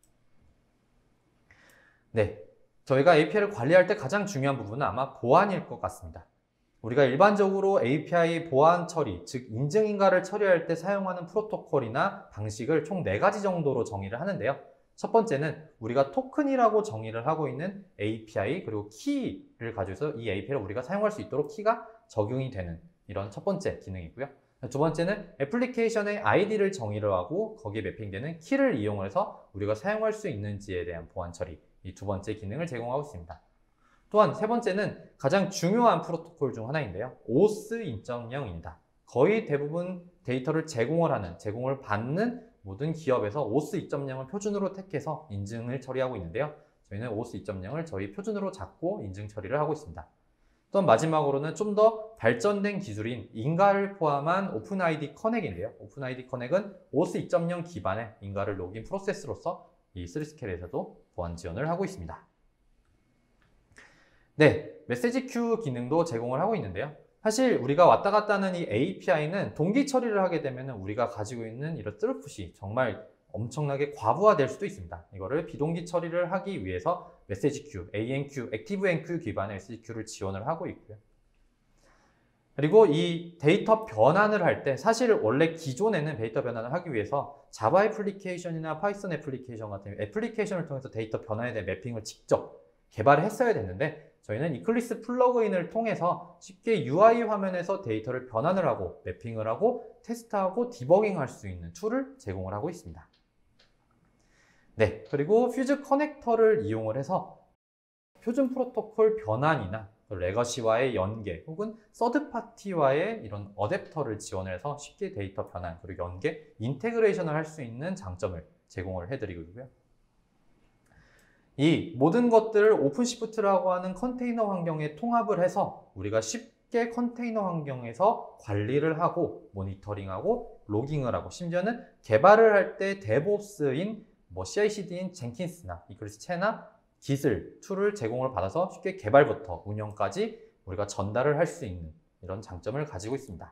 네, 저희가 API를 관리할 때 가장 중요한 부분은 아마 보안일 것 같습니다. 우리가 일반적으로 API 보안 처리, 즉 인증인가를 처리할 때 사용하는 프로토콜이나 방식을 총 4가지 정도로 정의를 하는데요. 첫 번째는 우리가 토큰이라고 정의를 하고 있는 API 그리고 키를 가지고서 이 API를 우리가 사용할 수 있도록 키가 적용이 되는 이런 첫 번째 기능이고요. 두 번째는 애플리케이션의 ID를 정의를 하고 거기에 매핑되는 키를 이용해서 우리가 사용할 수 있는지에 대한 보안 처리, 이 2번째 기능을 제공하고 있습니다. 또한 3번째는 가장 중요한 프로토콜 중 하나인데요. OAuth 2.0입니다. 거의 대부분 데이터를 제공을 받는 모든 기업에서 OAuth 2.0을 표준으로 택해서 인증을 처리하고 있는데요. 저희는 OS 2.0을 저희 표준으로 잡고 인증 처리를 하고 있습니다. 또 마지막으로는 좀 더 발전된 기술인 인가를 포함한 오픈아이디 커넥인데요. 오픈아이디 커넥은 OS 2.0 기반의 인가를 녹인 프로세스로서 이 3스케일에서도 보안 지원을 하고 있습니다. 네, 메시지 큐 기능도 제공을 하고 있는데요. 사실 우리가 왔다 갔다 하는 이 API는 동기 처리를 하게 되면 우리가 가지고 있는 이런 트루풋이 정말 엄청나게 과부하될 수도 있습니다. 이거를 비동기 처리를 하기 위해서 메시지 큐, ANQ, 액티브 NQ 기반의 메시지 큐를 지원을 하고 있고요. 그리고 이 데이터 변환을 할 때 사실 원래 기존에는 데이터 변환을 하기 위해서 자바 애플리케이션이나 파이썬 애플리케이션 같은 애플리케이션을 통해서 데이터 변환에 대한 매핑을 직접 개발을 했어야 됐는데 저희는 이클립스 플러그인을 통해서 쉽게 UI 화면에서 데이터를 변환을 하고 매핑을 하고 테스트하고 디버깅할 수 있는 툴을 제공을 하고 있습니다. 네, 그리고 퓨즈 커넥터를 이용을 해서 표준 프로토콜 변환이나 레거시와의 연계 혹은 서드파티와의 이런 어댑터를 지원해서 쉽게 데이터 변환 그리고 연계, 인테그레이션을 할 수 있는 장점을 제공을 해드리고 있고요. 이 모든 것들을 오픈시프트라고 하는 컨테이너 환경에 통합을 해서 우리가 쉽게 컨테이너 환경에서 관리를 하고 모니터링하고 로깅을 하고 심지어는 개발을 할 때 데브옵스인 CI/CD인 젠킨스나 이클립스 체나 깃을 툴을 제공을 받아서 쉽게 개발부터 운영까지 우리가 전달을 할 수 있는 이런 장점을 가지고 있습니다.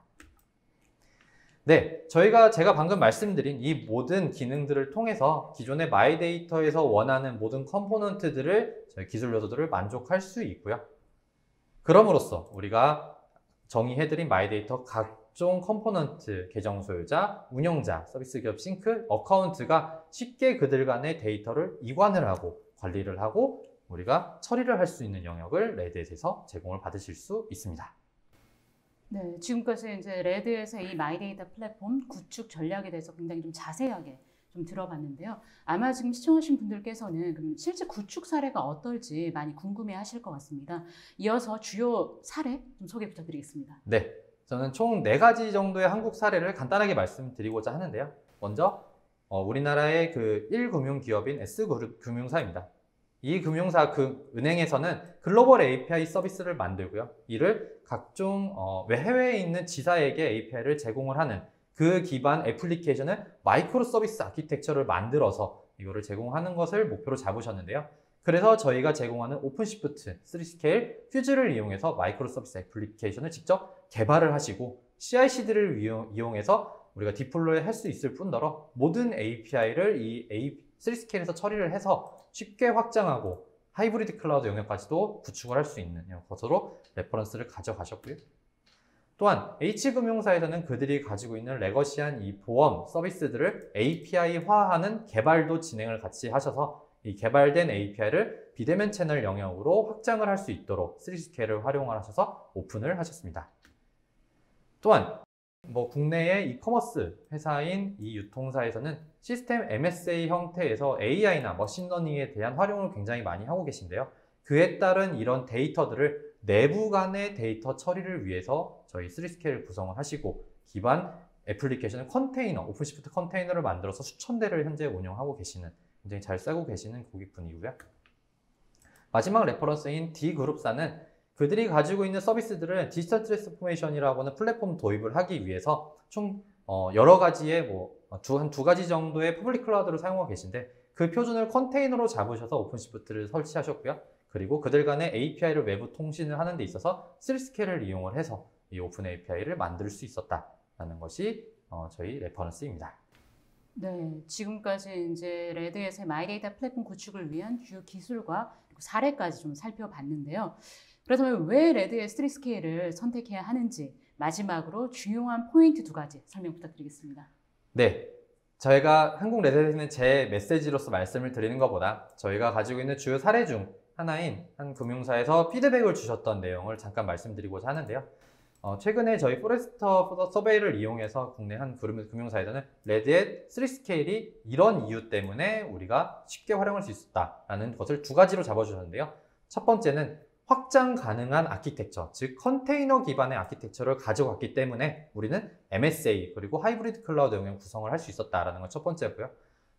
네, 제가 방금 말씀드린 이 모든 기능들을 통해서 기존의 마이데이터에서 원하는 모든 컴포넌트들을 저희 기술 요소들을 만족할 수 있고요. 그럼으로써 우리가 정의해드린 마이데이터 각종 컴포넌트, 계정 소유자, 운영자, 서비스 기업 싱크, 어카운트가 쉽게 그들 간의 데이터를 이관을 하고 관리를 하고 우리가 처리를 할 수 있는 영역을 레드햇에서 제공을 받으실 수 있습니다. 네, 지금까지 이제 레드햇의 이 마이데이터 플랫폼 구축 전략에 대해서 굉장히 좀 자세하게 좀 들어봤는데요. 아마 지금 시청하신 분들께서는 그럼 실제 구축 사례가 어떨지 많이 궁금해하실 것 같습니다. 이어서 주요 사례 좀 소개 부탁드리겠습니다. 네, 저는 총 4가지 정도의 한국 사례를 간단하게 말씀드리고자 하는데요. 먼저 우리나라의 그 1금융기업인 S금융사입니다. 이 금융사 은행에서는 글로벌 API 서비스를 만들고요. 이를 각종 해외에 있는 지사에게 API를 제공을 하는 그 기반 애플리케이션을 마이크로 서비스 아키텍처를 만들어서 이거를 제공하는 것을 목표로 잡으셨는데요. 그래서 저희가 제공하는 오픈시프트 3스케일 퓨즈를 이용해서 마이크로 서비스 애플리케이션을 직접 개발을 하시고 CI/CD를 이용해서 우리가 디플로이 할 수 있을 뿐더러 모든 API를 이 3스케일에서 처리를 해서 쉽게 확장하고 하이브리드 클라우드 영역까지도 구축을 할 수 있는 것으로 레퍼런스를 가져가셨고요. 또한 H금융사에서는 그들이 가지고 있는 레거시한 이 보험 서비스들을 API화하는 개발도 진행을 같이 하셔서 이 개발된 API를 비대면 채널 영역으로 확장을 할 수 있도록 3스케일을 활용을 하셔서 오픈을 하셨습니다. 또한 국내의 이커머스 회사인 이 유통사에서는 시스템 MSA 형태에서 AI나 머신러닝에 대한 활용을 굉장히 많이 하고 계신데요. 그에 따른 이런 데이터들을 내부 간의 데이터 처리를 위해서 저희 3스케일을 구성을 하시고 기반 애플리케이션을 오픈시프트 컨테이너를 만들어서 수천 대를 현재 운영하고 계시는 굉장히 잘 쓰고 계시는 고객분이고요. 마지막 레퍼런스인 D그룹사는 그들이 가지고 있는 서비스들을 디지털 트랜스포메이션이라고 하는 플랫폼 도입을 하기 위해서 총 여러 가지의 한 두 가지 정도의 퍼블릭 클라우드를 사용하고 계신데 그 표준을 컨테이너로 잡으셔서 오픈시프트를 설치하셨고요. 그리고 그들 간의 API를 외부 통신을 하는 데 있어서 3스케일을 이용을 해서 이 오픈 API를 만들 수 있었다라는 것이 저희 레퍼런스입니다. 네, 지금까지 이제 레드햇의 마이데이터 플랫폼 구축을 위한 주요 기술과 그리고 사례까지 좀 살펴봤는데요. 그렇다면 왜 레드햇 3스케일을 선택해야 하는지 마지막으로 중요한 포인트 2가지 설명 부탁드리겠습니다. 네, 저희가 한국 레드햇에는 제 메시지로서 말씀을 드리는 것보다 저희가 가지고 있는 주요 사례 중 하나인 한 금융사에서 피드백을 주셨던 내용을 잠깐 말씀드리고자 하는데요. 최근에 저희 포레스터 서베이를 이용해서 국내 한 금융사에서는 레드햇 3스케일이 이런 이유 때문에 우리가 쉽게 활용할 수 있었다라는 것을 2가지로 잡아주셨는데요. 첫 번째는 확장 가능한 아키텍처, 즉 컨테이너 기반의 아키텍처를 가져갔기 때문에 우리는 MSA 그리고 하이브리드 클라우드 영역 구성을 할 수 있었다라는 건 첫 번째고요.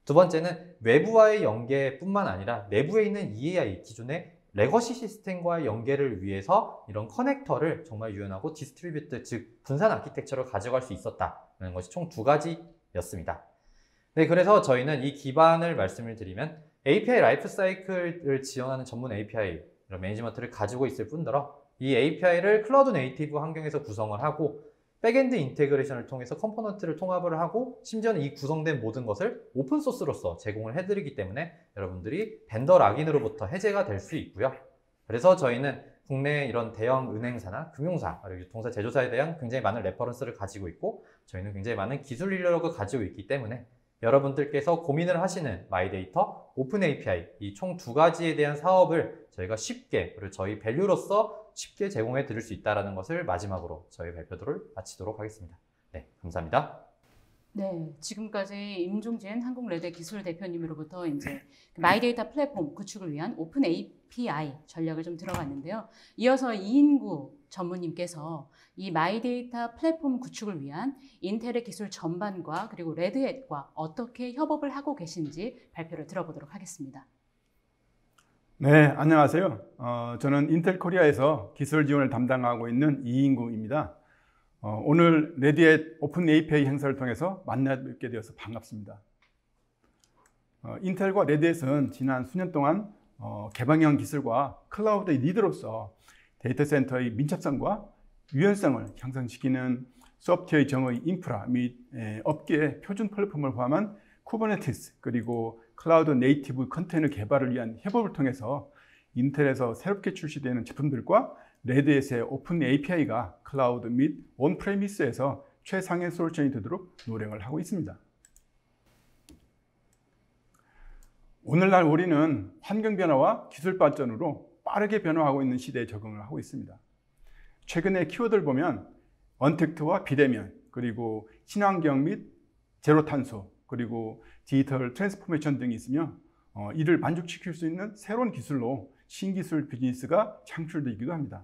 두 번째는 외부와의 연계뿐만 아니라 내부에 있는 EAI, 기존의 레거시 시스템과의 연계를 위해서 이런 커넥터를 정말 유연하고 디스트리뷰트, 즉 분산 아키텍처를 가져갈 수 있었다는 것이 총 두 가지였습니다. 네, 그래서 저희는 이 기반을 말씀을 드리면 API 라이프 사이클을 지원하는 전문 API 이런 매니지먼트를 가지고 있을 뿐더러 이 API를 클라우드 네이티브 환경에서 구성을 하고 백엔드 인테그레이션을 통해서 컴포넌트를 통합을 하고 심지어는 이 구성된 모든 것을 오픈소스로서 제공을 해드리기 때문에 여러분들이 벤더 락인으로부터 해제가 될 수 있고요. 그래서 저희는 국내 이런 대형 은행사나 금융사, 그리고 유통사, 제조사에 대한 굉장히 많은 레퍼런스를 가지고 있고 저희는 굉장히 많은 기술 인력을 가지고 있기 때문에 여러분들께서 고민을 하시는 마이데이터, 오픈 API 이 총 두 가지에 대한 사업을 저희가 쉽게 그리고 저희 밸류로서 쉽게 제공해 드릴 수 있다는 것을 마지막으로 저희 발표를 마치도록 하겠습니다. 네, 감사합니다. 네, 지금까지 임종진 한국레드 기술 대표님으로부터 이제 마이데이터 플랫폼 구축을 위한 오픈 API 전략을 좀 들어봤는데요. 이어서 이인구 전무님께서 이 마이데이터 플랫폼 구축을 위한 인텔의 기술 전반과 그리고 레드햇과 어떻게 협업을 하고 계신지 발표를 들어보도록 하겠습니다. 네, 안녕하세요. 저는 인텔 코리아에서 기술 지원을 담당하고 있는 이인구입니다. 오늘 레드햇 오픈 API 행사를 통해서 만나뵙게 되어서 반갑습니다. 인텔과 레드햇은 지난 수년 동안 개방형 기술과 클라우드의 리더로서 데이터 센터의 민첩성과 유연성을 향상시키는 소프트웨어의 정의 인프라 및 업계의 표준 플랫폼을 포함한 쿠버네티스 그리고 클라우드 네이티브 컨테이너 개발을 위한 협업을 통해서 인텔에서 새롭게 출시되는 제품들과 레드햇의 오픈 API가 클라우드 및 온프레미스에서 최상의 솔루션이 되도록 노력을 하고 있습니다. 오늘날 우리는 환경 변화와 기술 발전으로 빠르게 변화하고 있는 시대에 적응을 하고 있습니다. 최근에 키워드를 보면 언택트와 비대면, 그리고 친환경 및 제로 탄소, 그리고 디지털 트랜스포메이션 등이 있으며 이를 만족시킬 수 있는 새로운 기술로 신기술 비즈니스가 창출되기도 합니다.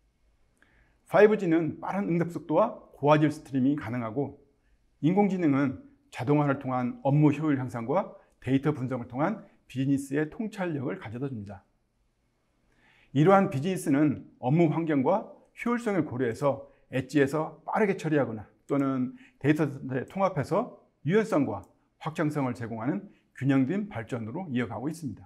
5G는 빠른 응답 속도와 고화질 스트리밍이 가능하고 인공지능은 자동화를 통한 업무 효율 향상과 데이터 분석을 통한 비즈니스의 통찰력을 가져다 줍니다. 이러한 비즈니스는 업무 환경과 효율성을 고려해서 엣지에서 빠르게 처리하거나 또는 데이터센터에 통합해서 유연성과 확장성을 제공하는 균형된 발전으로 이어가고 있습니다.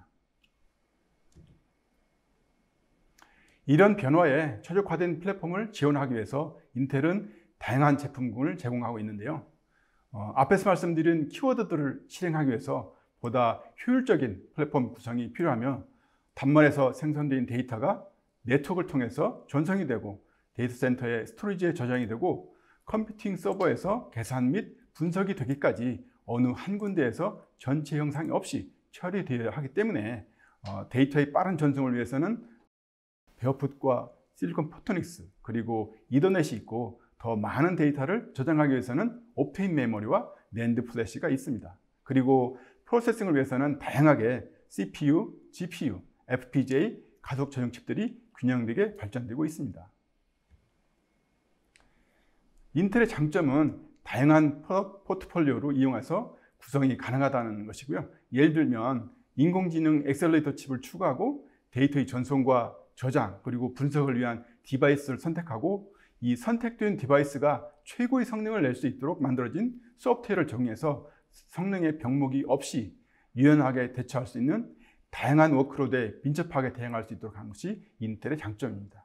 이런 변화에 최적화된 플랫폼을 지원하기 위해서 인텔은 다양한 제품군을 제공하고 있는데요. 앞에서 말씀드린 키워드들을 실행하기 위해서 보다 효율적인 플랫폼 구성이 필요하며 단말에서 생성된 데이터가 네트워크를 통해서 전송이 되고 데이터 센터의 스토리지에 저장이 되고 컴퓨팅 서버에서 계산 및 분석이 되기까지 어느 한 군데에서 전체 형상이 없이 처리되어야 하기 때문에 데이터의 빠른 전송을 위해서는 베어풋과 실리콘 포토닉스 그리고 이더넷이 있고 더 많은 데이터를 저장하기 위해서는 옵테인 메모리와 낸드 플래시가 있습니다. 그리고 프로세싱을 위해서는 다양하게 CPU, GPU, FPGA, 가속 전용 칩들이 균형되게 발전되고 있습니다. 인텔의 장점은 다양한 포트폴리오로 이용해서 구성이 가능하다는 것이고요. 예를 들면 인공지능 엑셀레이터 칩을 추가하고 데이터의 전송과 저장 그리고 분석을 위한 디바이스를 선택하고 이 선택된 디바이스가 최고의 성능을 낼 수 있도록 만들어진 소프트웨어를 정의해서 성능의 병목이 없이 유연하게 대처할 수 있는 다양한 워크로드에 민첩하게 대응할 수 있도록 하는 것이 인텔의 장점입니다.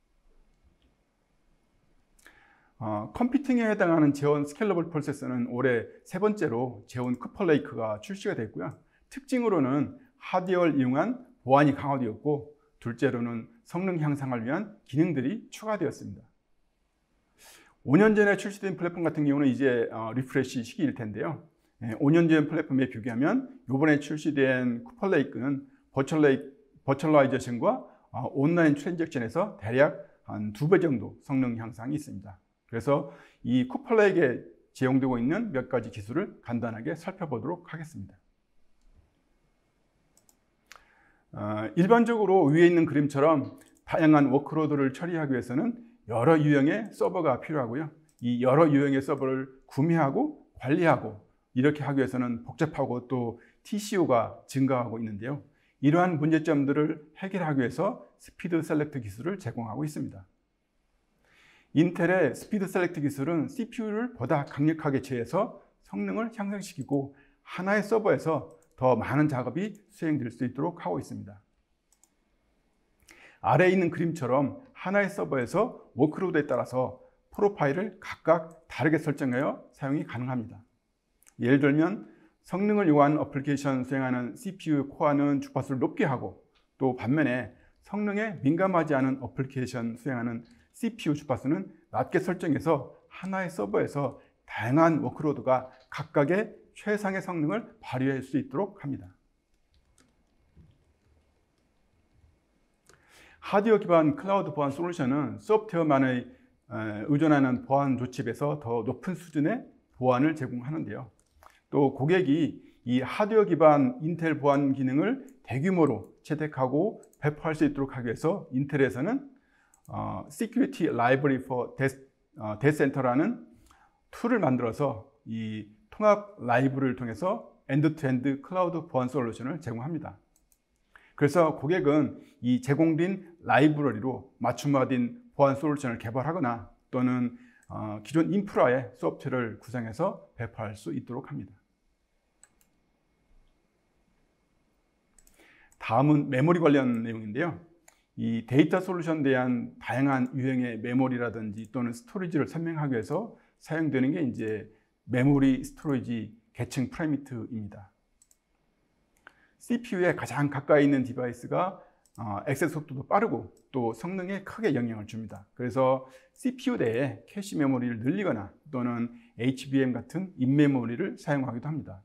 컴퓨팅에 해당하는 제온 스케일러블 프로세서는 올해 세 번째로 제온 쿠퍼레이크가 출시가 됐고요. 특징으로는 하드웨어를 이용한 보안이 강화되었고 둘째로는 성능 향상을 위한 기능들이 추가되었습니다. 5년 전에 출시된 플랫폼 같은 경우는 이제 리프레시 시기일 텐데요. 5년 전 플랫폼에 비교하면 이번에 출시된 쿠퍼레이크는 버추얼라이제이션과 온라인 트랜잭션에서 대략 한 2배 정도 성능 향상이 있습니다. 그래서 이 쿠퍼레이크에 제공되고 있는 몇 가지 기술을 간단하게 살펴보도록 하겠습니다. 일반적으로 위에 있는 그림처럼 다양한 워크로드를 처리하기 위해서는 여러 유형의 서버가 필요하고요. 이 여러 유형의 서버를 구매하고 관리하고 이렇게 하기 위해서는 복잡하고 또 TCO가 증가하고 있는데요. 이러한 문제점들을 해결하기 위해서 스피드 셀렉트 기술을 제공하고 있습니다. 인텔의 스피드 셀렉트 기술은 CPU를 보다 강력하게 제어해서 성능을 향상시키고 하나의 서버에서 더 많은 작업이 수행될 수 있도록 하고 있습니다. 아래에 있는 그림처럼 하나의 서버에서 워크로드에 따라서 프로파일을 각각 다르게 설정하여 사용이 가능합니다. 예를 들면 성능을 요구하는 어플리케이션 수행하는 CPU 코어는 주파수를 높게 하고, 또 반면에 성능에 민감하지 않은 어플리케이션 수행하는 CPU 주파수는 낮게 설정해서 하나의 서버에서 다양한 워크로드가 각각의 최상의 성능을 발휘할 수 있도록 합니다. 하드웨어 기반 클라우드 보안 솔루션은 소프트웨어만의 의존하는 보안 조치에서 더 높은 수준의 보안을 제공하는데요. 또 고객이 이 하드웨어 기반 인텔 보안 기능을 대규모로 채택하고 배포할 수 있도록 하기 위해서 인텔에서는 Security Library for Data Center라는 툴을 만들어서 이 통합 라이브러리를 통해서 엔드-투-엔드 클라우드 보안 솔루션을 제공합니다. 그래서 고객은 이 제공된 라이브러리로 맞춤화된 보안 솔루션을 개발하거나 또는 기존 인프라의 소프트웨어를 구성해서 배포할 수 있도록 합니다. 다음은 메모리 관련 내용인데요. 이 데이터 솔루션에 대한 다양한 유형의 메모리라든지 또는 스토리지를 설명하기 위해서 사용되는 게 이제 메모리 스토리지 계층 프라이미트입니다. CPU에 가장 가까이 있는 디바이스가 액세스 속도도 빠르고 또 성능에 크게 영향을 줍니다. 그래서 CPU 내에 캐시 메모리를 늘리거나 또는 HBM 같은 인메모리를 사용하기도 합니다.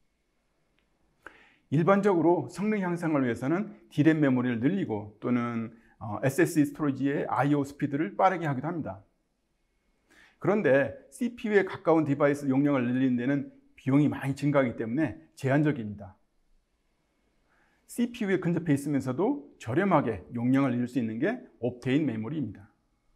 일반적으로 성능 향상을 위해서는 D램 메모리를 늘리고 또는 SSD 스토리지의 I/O 스피드를 빠르게 하기도 합니다. 그런데 CPU에 가까운 디바이스 용량을 늘리는 데는 비용이 많이 증가하기 때문에 제한적입니다. CPU에 근접해 있으면서도 저렴하게 용량을 늘릴 수 있는 게 옵테인 메모리입니다.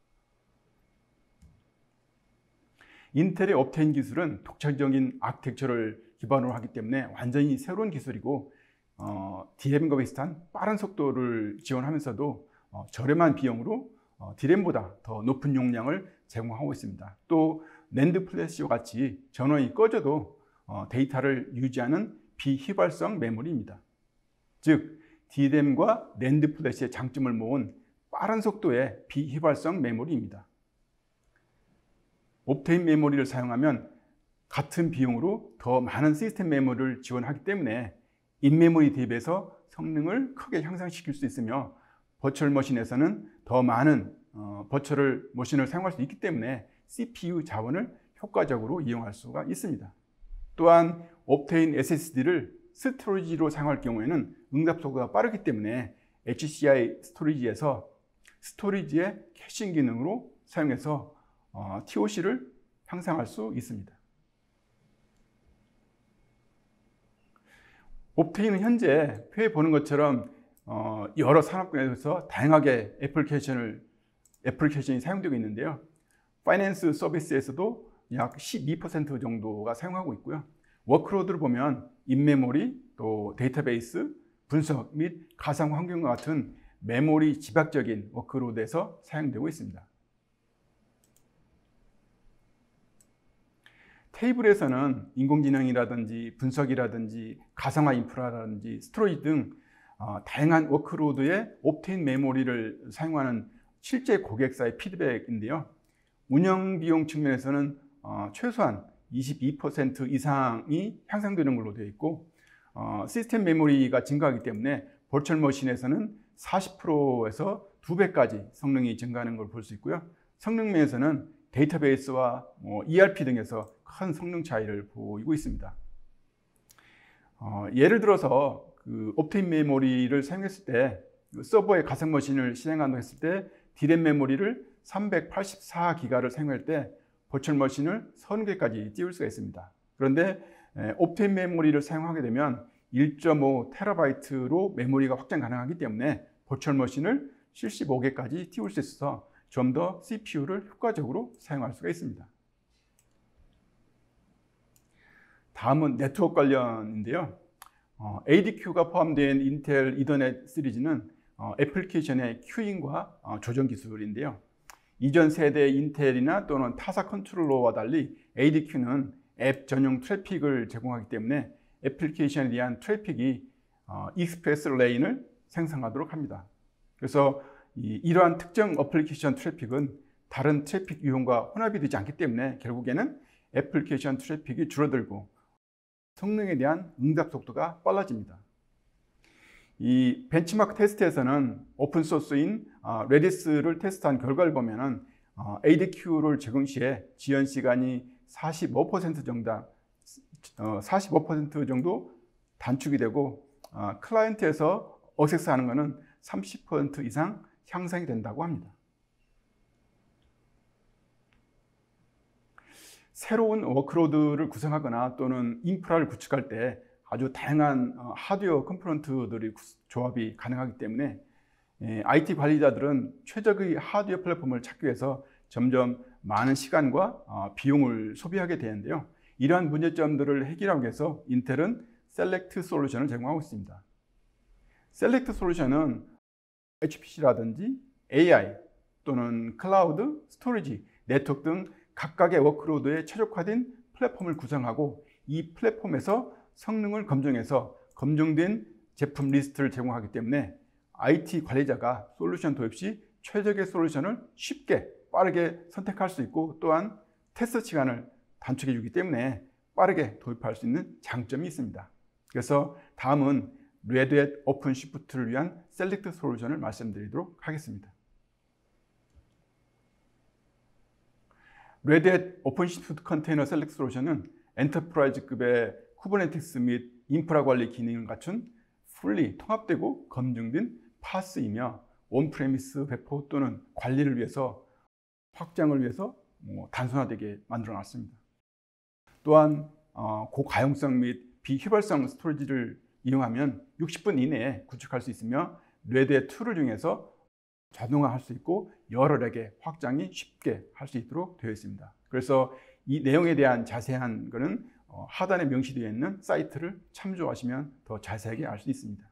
인텔의 옵테인 기술은 독창적인 아키텍처를 기반으로 하기 때문에 완전히 새로운 기술이고 D램과 비슷한 빠른 속도를 지원하면서도 저렴한 비용으로 D램보다 더 높은 용량을 제공하고 있습니다. 또 낸드 플래시와 같이 전원이 꺼져도 데이터를 유지하는 비휘발성 메모리입니다. 즉 D램과 낸드 플래시의 장점을 모은 빠른 속도의 비휘발성 메모리입니다. 옵테인 메모리를 사용하면 같은 비용으로 더 많은 시스템 메모리를 지원하기 때문에 인메모리 대비해서 성능을 크게 향상시킬 수 있으며 버추얼 머신에서는 더 많은 버추얼 머신을 사용할 수 있기 때문에 CPU 자원을 효과적으로 이용할 수가 있습니다. 또한 옵테인 SSD를 스토리지로 사용할 경우에는 응답 속도가 빠르기 때문에 HCI 스토리지에서 스토리지의 캐싱 기능으로 사용해서 TOC를 향상할 수 있습니다. 옵테인은 현재 표에 보는 것처럼 여러 산업군에서 다양하게 애플리케이션이 사용되고 있는데요. 파이낸스 서비스에서도 약 12% 정도가 사용하고 있고요. 워크로드를 보면 인메모리, 또 데이터베이스, 분석 및 가상 환경과 같은 메모리 집약적인 워크로드에서 사용되고 있습니다. 테이블에서는 인공지능이라든지 분석이라든지 가상화 인프라라든지 스토리지 등 다양한 워크로드의 옵테인 메모리를 사용하는 실제 고객사의 피드백인데요. 운영 비용 측면에서는 최소한 22% 이상이 향상되는 걸로 되어 있고 시스템 메모리가 증가하기 때문에 버추얼 머신에서는 40%에서 2배까지 성능이 증가하는 걸 볼 수 있고요. 성능 면에서는 데이터베이스와 ERP 등에서 큰 성능 차이를 보이고 있습니다. 예를 들어서 그 옵테인 메모리를 사용했을 때 서버의 가상 머신을 실행한다고 했을 때 D램 메모리를 384기가를 사용할 때 버추얼 머신을 30개까지 띄울 수가 있습니다. 그런데 옵테인 메모리를 사용하게 되면 1.5 테라바이트로 메모리가 확장 가능하기 때문에 버추얼 머신을 75개까지 띄울 수 있어서 좀 더 CPU를 효과적으로 사용할 수가 있습니다. 다음은 네트워크 관련인데요. ADQ가 포함된 인텔 이더넷 시리즈는 애플리케이션의 큐잉과 조정 기술인데요. 이전 세대 인텔이나 또는 타사 컨트롤러와 달리 ADQ는 앱 전용 트래픽을 제공하기 때문에 애플리케이션에 대한 트래픽이 익스프레스 레인을 생성하도록 합니다. 그래서 이러한 특정 어플리케이션 트래픽은 다른 트래픽 유형과 혼합이 되지 않기 때문에 결국에는 애플리케이션 트래픽이 줄어들고 성능에 대한 응답 속도가 빨라집니다. 이 벤치마크 테스트에서는 오픈소스인 레디스를 테스트한 결과를 보면은 ADQ를 적용 시에 지연 시간이 45% 정도 단축이 되고 클라이언트에서 어섹스하는 것은 30% 이상 향상이 된다고 합니다. 새로운 워크로드를 구성하거나 또는 인프라를 구축할 때 아주 다양한 하드웨어 컴포넌트들이 조합이 가능하기 때문에 IT 관리자들은 최적의 하드웨어 플랫폼을 찾기 위해서 점점 많은 시간과 비용을 소비하게 되는데요. 이러한 문제점들을 해결하기 위해서 인텔은 셀렉트 솔루션을 제공하고 있습니다. 셀렉트 솔루션은 HPC라든지 AI 또는 클라우드, 스토리지, 네트워크 등 각각의 워크로드에 최적화된 플랫폼을 구성하고 이 플랫폼에서 성능을 검증해서 검증된 제품 리스트를 제공하기 때문에 IT 관리자가 솔루션 도입 시 최적의 솔루션을 쉽게 빠르게 선택할 수 있고 또한 테스트 시간을 단축해 주기 때문에 빠르게 도입할 수 있는 장점이 있습니다. 그래서 다음은 레드햇 오픈시프트를 위한 셀렉트 솔루션을 말씀드리도록 하겠습니다. 레드햇 오픈시프트 컨테이너 셀렉트 솔루션은 엔터프라이즈급의 쿠버네티스 및 인프라 관리 기능을 갖춘 풀리 통합되고 검증된 파스이며 온프레미스 배포 또는 관리를 위해서 확장을 위해서 단순화되게 만들어 놨습니다. 또한 고가용성 및 비휘발성 스토리지를 이용하면 60분 이내에 구축할 수 있으며 레드햇 툴을 이용해서 자동화할 수 있고 여러 렉의 확장이 쉽게 할 수 있도록 되어 있습니다. 그래서 이 내용에 대한 자세한 것은 하단에 명시되어 있는 사이트를 참조하시면 더 자세하게 알 수 있습니다.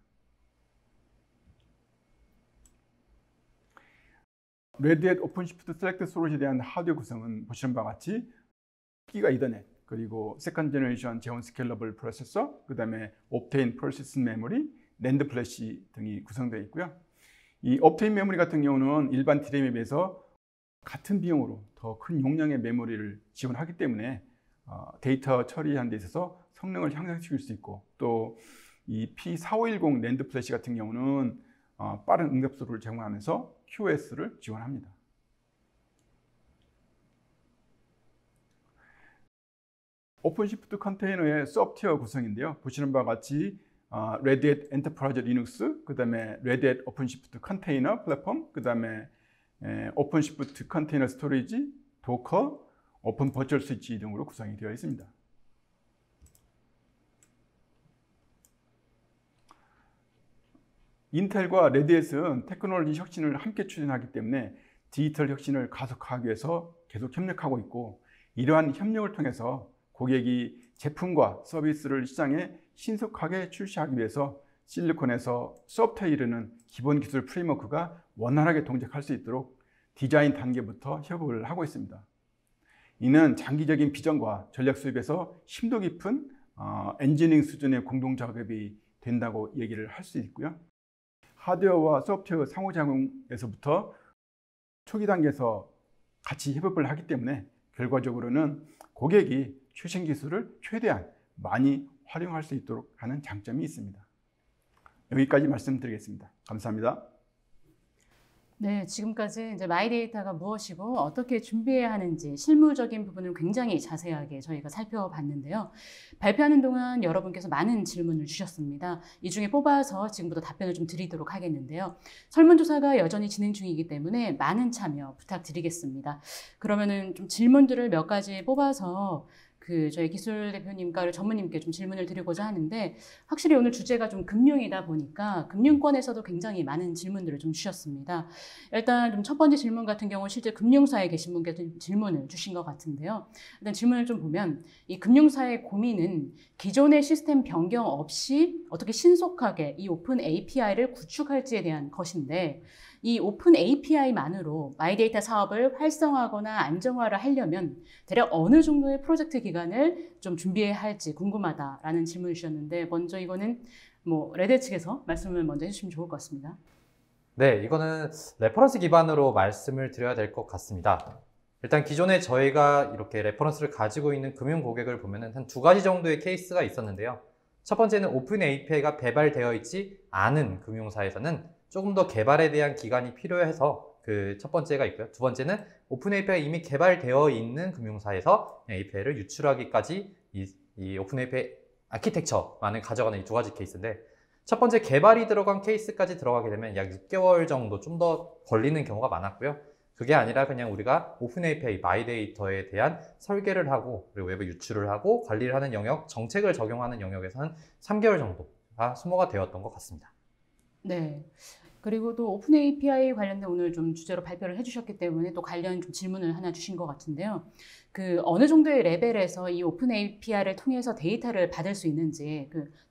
레드햇 오픈시프트 셀렉트 솔루션에 대한 하드웨어 구성은 보시는 바와 같이 기가 이더넷, 그리고 세컨드 제너레이션 제온 스케일러블 프로세서, 그 다음에 옵테인 퍼시스턴트 메모리, 낸드 플래시 등이 구성되어 있고요. 이 옵테인 메모리 같은 경우는 일반 DRAM에 비해서 같은 비용으로 더 큰 용량의 메모리를 지원하기 때문에 데이터 처리하는 데 있어서 성능을 향상시킬 수 있고, 또 이 P4510 낸드 플래시 같은 경우는 빠른 응답속도를 제공하면서 QoS를 지원합니다. 오픈시프트 컨테이너의 서브티어 구성인데요. 보시는 바와 같이 레드햇 엔터프라이즈 리눅스, 그 다음에 레드햇 오픈시프트 컨테이너 플랫폼, 그 다음에 오픈시프트 컨테이너 스토리지, 도커, 오픈 버추얼 스위치 등으로 구성이 되어 있습니다. 인텔과 레드햇은 테크놀로지 혁신을 함께 추진하기 때문에 디지털 혁신을 가속화하기 위해서 계속 협력하고 있고, 이러한 협력을 통해서 고객이 제품과 서비스를 시장에 신속하게 출시하기 위해서 실리콘에서 소프트웨어에 이르는 기본 기술 프레임워크가 원활하게 동작할 수 있도록 디자인 단계부터 협업을 하고 있습니다. 이는 장기적인 비전과 전략 수립에서 심도 깊은 엔지니어링 수준의 공동 작업이 된다고 얘기를 할 수 있고요. 하드웨어와 소프트웨어 상호작용에서부터 초기 단계에서 같이 협업을 하기 때문에 결과적으로는 고객이 최신 기술을 최대한 많이 활용할 수 있도록 하는 장점이 있습니다. 여기까지 말씀드리겠습니다. 감사합니다. 네, 지금까지 이제 마이데이터가 무엇이고 어떻게 준비해야 하는지 실무적인 부분을 굉장히 자세하게 저희가 살펴봤는데요. 발표하는 동안 여러분께서 많은 질문을 주셨습니다. 이 중에 뽑아서 지금부터 답변을 좀 드리도록 하겠는데요. 설문조사가 여전히 진행 중이기 때문에 많은 참여 부탁드리겠습니다. 그러면은 좀 질문들을 몇 가지 뽑아서 저희 기술 대표님과 전무님께 좀 질문을 드리고자 하는데, 확실히 오늘 주제가 좀 금융이다 보니까 금융권에서도 굉장히 많은 질문들을 좀 주셨습니다. 일단 좀 첫 번째 질문 같은 경우 실제 금융사에 계신 분께 좀 질문을 주신 것 같은데요. 일단 질문을 좀 보면 이 금융사의 고민은 기존의 시스템 변경 없이 어떻게 신속하게 이 오픈 API를 구축할지에 대한 것인데, 이 오픈 API만으로 마이데이터 사업을 활성화하거나 안정화를 하려면 대략 어느 정도의 프로젝트 기간을 좀 준비해야 할지 궁금하다라는 질문을 주셨는데, 먼저 이거는 레드 측에서 말씀을 먼저 해주시면 좋을 것 같습니다. 네, 이거는 레퍼런스 기반으로 말씀을 드려야 될 것 같습니다. 일단 기존에 저희가 이렇게 레퍼런스를 가지고 있는 금융 고객을 보면은 한 2가지 정도의 케이스가 있었는데요. 첫 번째는 오픈 API가 개발되어 있지 않은 금융사에서는 조금 더 개발에 대한 기간이 필요해서 그 첫 번째가 있고요. 두 번째는 오픈 API가 이미 개발되어 있는 금융사에서 API를 유출하기까지 이 오픈 API 아키텍처만을 가져가는 이 2가지 케이스인데, 첫 번째 개발이 들어간 케이스까지 들어가게 되면 약 6개월 정도 좀 더 걸리는 경우가 많았고요. 그게 아니라 그냥 우리가 오픈 API 마이데이터에 대한 설계를 하고 그리고 외부 유출을 하고 관리를 하는 영역, 정책을 적용하는 영역에서는 3개월 정도가 소모가 되었던 것 같습니다. 네. 그리고 또 오픈 API 관련된 오늘 좀 주제로 발표를 해주셨기 때문에 또 관련 좀 질문을 하나 주신 것 같은데요. 어느 정도의 레벨에서 이 오픈 API를 통해서 데이터를 받을 수 있는지,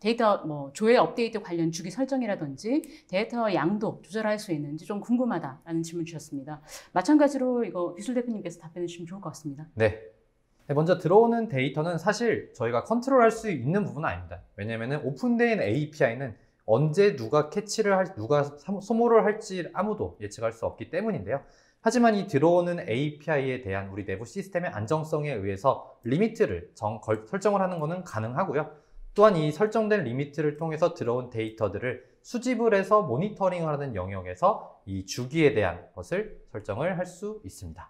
데이터 조회 업데이트 관련 주기 설정이라든지 데이터 양도 조절할 수 있는지 좀 궁금하다라는 질문 주셨습니다. 마찬가지로 이거 기술 대표님께서 답변해 주시면 좋을 것 같습니다. 네. 먼저 들어오는 데이터는 사실 저희가 컨트롤할 수 있는 부분은 아닙니다. 왜냐하면 오픈된 API는 언제 누가 누가 소모를 할지 아무도 예측할 수 없기 때문인데요. 하지만 이 들어오는 API에 대한 우리 내부 시스템의 안정성에 의해서 리미트를 설정을 하는 것은 가능하고요. 또한 이 설정된 리미트를 통해서 들어온 데이터들을 수집을 해서 모니터링을 하는 영역에서 이 주기에 대한 것을 설정을 할 수 있습니다.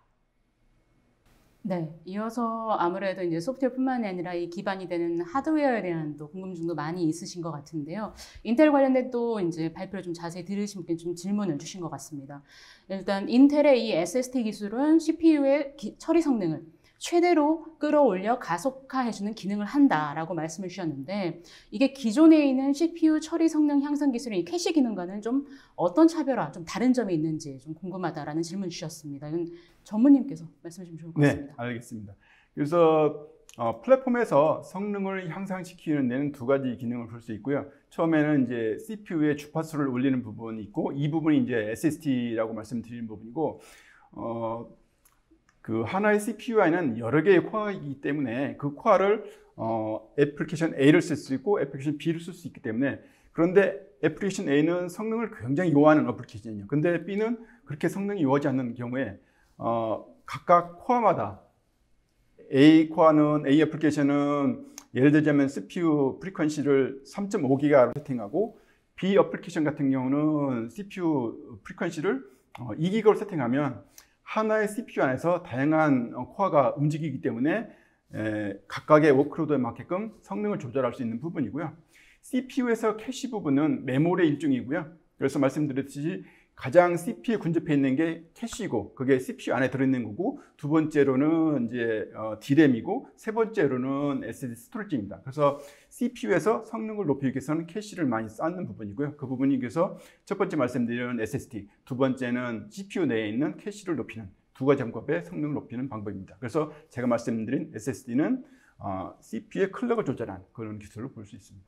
네, 이어서 아무래도 이제 소프트웨어뿐만 아니라 이 기반이 되는 하드웨어에 대한 또 궁금증도 많이 있으신 것 같은데요. 인텔 관련된 또 이제 발표를 좀 자세히 들으신 분께 좀 질문을 주신 것 같습니다. 일단 인텔의 이 SST 기술은 CPU의 처리 성능을 최대로 끌어올려 가속화해주는 기능을 한다라고 말씀을 주셨는데, 이게 기존에 있는 CPU 처리 성능 향상 기술의 이 캐시 기능과는 좀 어떤 차별화, 좀 다른 점이 있는지 좀 궁금하다라는 질문 주셨습니다. 이건 전무님께서 말씀해 주시면 좋을 것 같습니다. 네, 알겠습니다. 그래서 플랫폼에서 성능을 향상시키는 데는 2가지 기능을 볼 수 있고요. 처음에는 이제 CPU의 주파수를 올리는 부분이 있고, 이 부분이 이제 SST라고 말씀드리는 부분이고, 하나의 CPU 안에는 여러 개의 코어이기 때문에 그 코어를 애플리케이션 A를 쓸 수 있고 애플리케이션 B를 쓸 수 있기 때문에, 그런데 애플리케이션 A는 성능을 굉장히 요하는 애플리케이션이에요. 근데 B는 그렇게 성능이 요하지 않는 경우에 각각 코어마다 A 애플리케이션은 예를 들자면 CPU 프리퀀시를 3.5GHz로 세팅하고, B 애플리케이션 같은 경우는 CPU 프리퀀시를 2GHz로 세팅하면 하나의 CPU 안에서 다양한 코어가 움직이기 때문에 각각의 워크로드에 맞게끔 성능을 조절할 수 있는 부분이고요. CPU에서 캐시 부분은 메모리의 일종이고요. 그래서 말씀드렸듯이 가장 CPU에 근접해 있는 게 캐시고, 그게 CPU 안에 들어있는 거고, 두 번째로는 이제 D램이고, 세 번째로는 SSD 스토리지입니다. 그래서 CPU에서 성능을 높이기 위해서는 캐시를 많이 쌓는 부분이고요. 그 부분이 그래서 첫 번째 말씀드린 SSD, 두 번째는 CPU 내에 있는 캐시를 높이는 2가지 방법의 성능을 높이는 방법입니다. 그래서 제가 말씀드린 SSD는 CPU의 클럭을 조절한 그런 기술을 볼 수 있습니다.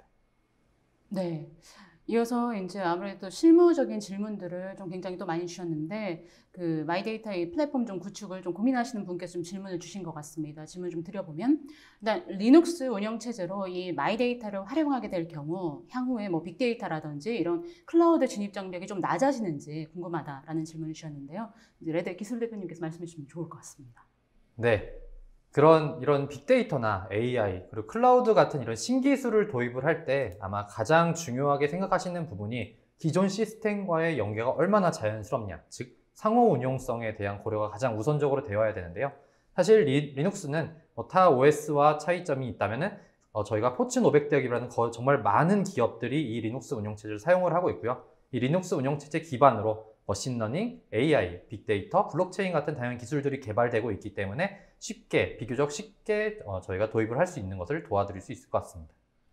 네. 이어서 이제 아무래도 실무적인 질문들을 좀 굉장히 또 많이 주셨는데, 마이데이터의 플랫폼 좀 구축을 좀 고민하시는 분께서 좀 질문을 주신 것 같습니다. 질문 좀 드려보면, 일단 리눅스 운영체제로 이 마이데이터를 활용하게 될 경우 향후에 빅데이터라든지 이런 클라우드 진입 장벽이 좀 낮아지는지 궁금하다라는 질문을 주셨는데요. 이제 레드 기술 대표님께서 말씀해 주시면 좋을 것 같습니다. 네. 이런 빅데이터나 AI, 그리고 클라우드 같은 이런 신기술을 도입을 할 때 아마 가장 중요하게 생각하시는 부분이 기존 시스템과의 연계가 얼마나 자연스럽냐, 즉 상호 운용성에 대한 고려가 가장 우선적으로 되어야 되는데요. 사실 리눅스는 타 OS와 차이점이 있다면은 저희가 포춘 500 대기업이라는 정말 많은 기업들이 이 리눅스 운영체제를 사용을 하고 있고요. 이 리눅스 운영체제 기반으로 머신러닝, AI, 빅데이터, 블록체인 같은 다양한 기술들이 개발되고 있기 때문에 비교적 쉽게 저희가 도입을 할 수 있는 것을 도와드릴 수 있을 것 같습니다.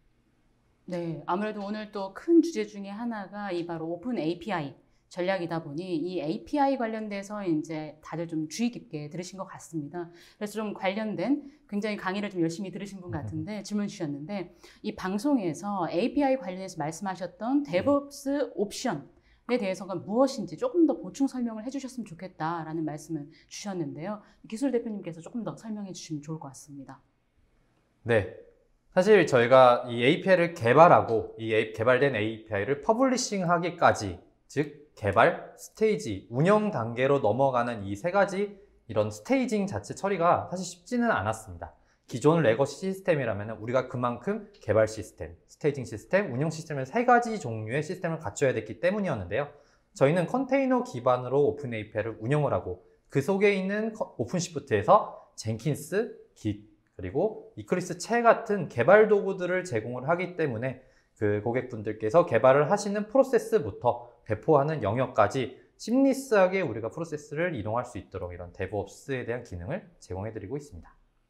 네, 아무래도 오늘 또 큰 주제 중에 하나가 이 바로 오픈 API 전략이다 보니 이 API 관련돼서 이제 다들 좀 주의 깊게 들으신 것 같습니다. 그래서 좀 관련된 굉장히 강의를 좀 열심히 들으신 분 같은데 질문 주셨는데 이 방송에서 API 관련해서 말씀하셨던 DevOps 옵션에 대해서가 무엇인지 조금 더 보충 설명을 해주셨으면 좋겠다라는 말씀을 주셨는데요. 기술 대표님께서 조금 더 설명해 주시면 좋을 것 같습니다. 네. 사실 저희가 이 API를 개발하고 이 개발된 API를 퍼블리싱하기까지, 즉 개발, 스테이지, 운영 단계로 넘어가는 이 세 가지 이런 스테이징 자체 처리가 사실 쉽지는 않았습니다. 기존 레거시 시스템이라면 우리가 그만큼 개발 시스템, 스테이징 시스템, 운영 시스템을 세 가지 종류의 시스템을 갖춰야 됐기 때문이었는데요. 저희는 컨테이너 기반으로 오픈 API를 운영을 하고 그 속에 있는 오픈시프트에서 젠킨스, 깃, 그리고 이클립스 채 같은 개발 도구들을 제공을 하기 때문에 그 고객분들께서 개발을 하시는 프로세스부터 배포하는 영역까지 심리스하게 우리가 프로세스를 이동할 수 있도록 이런 DevOps에 대한 기능을 제공해드리고 있습니다.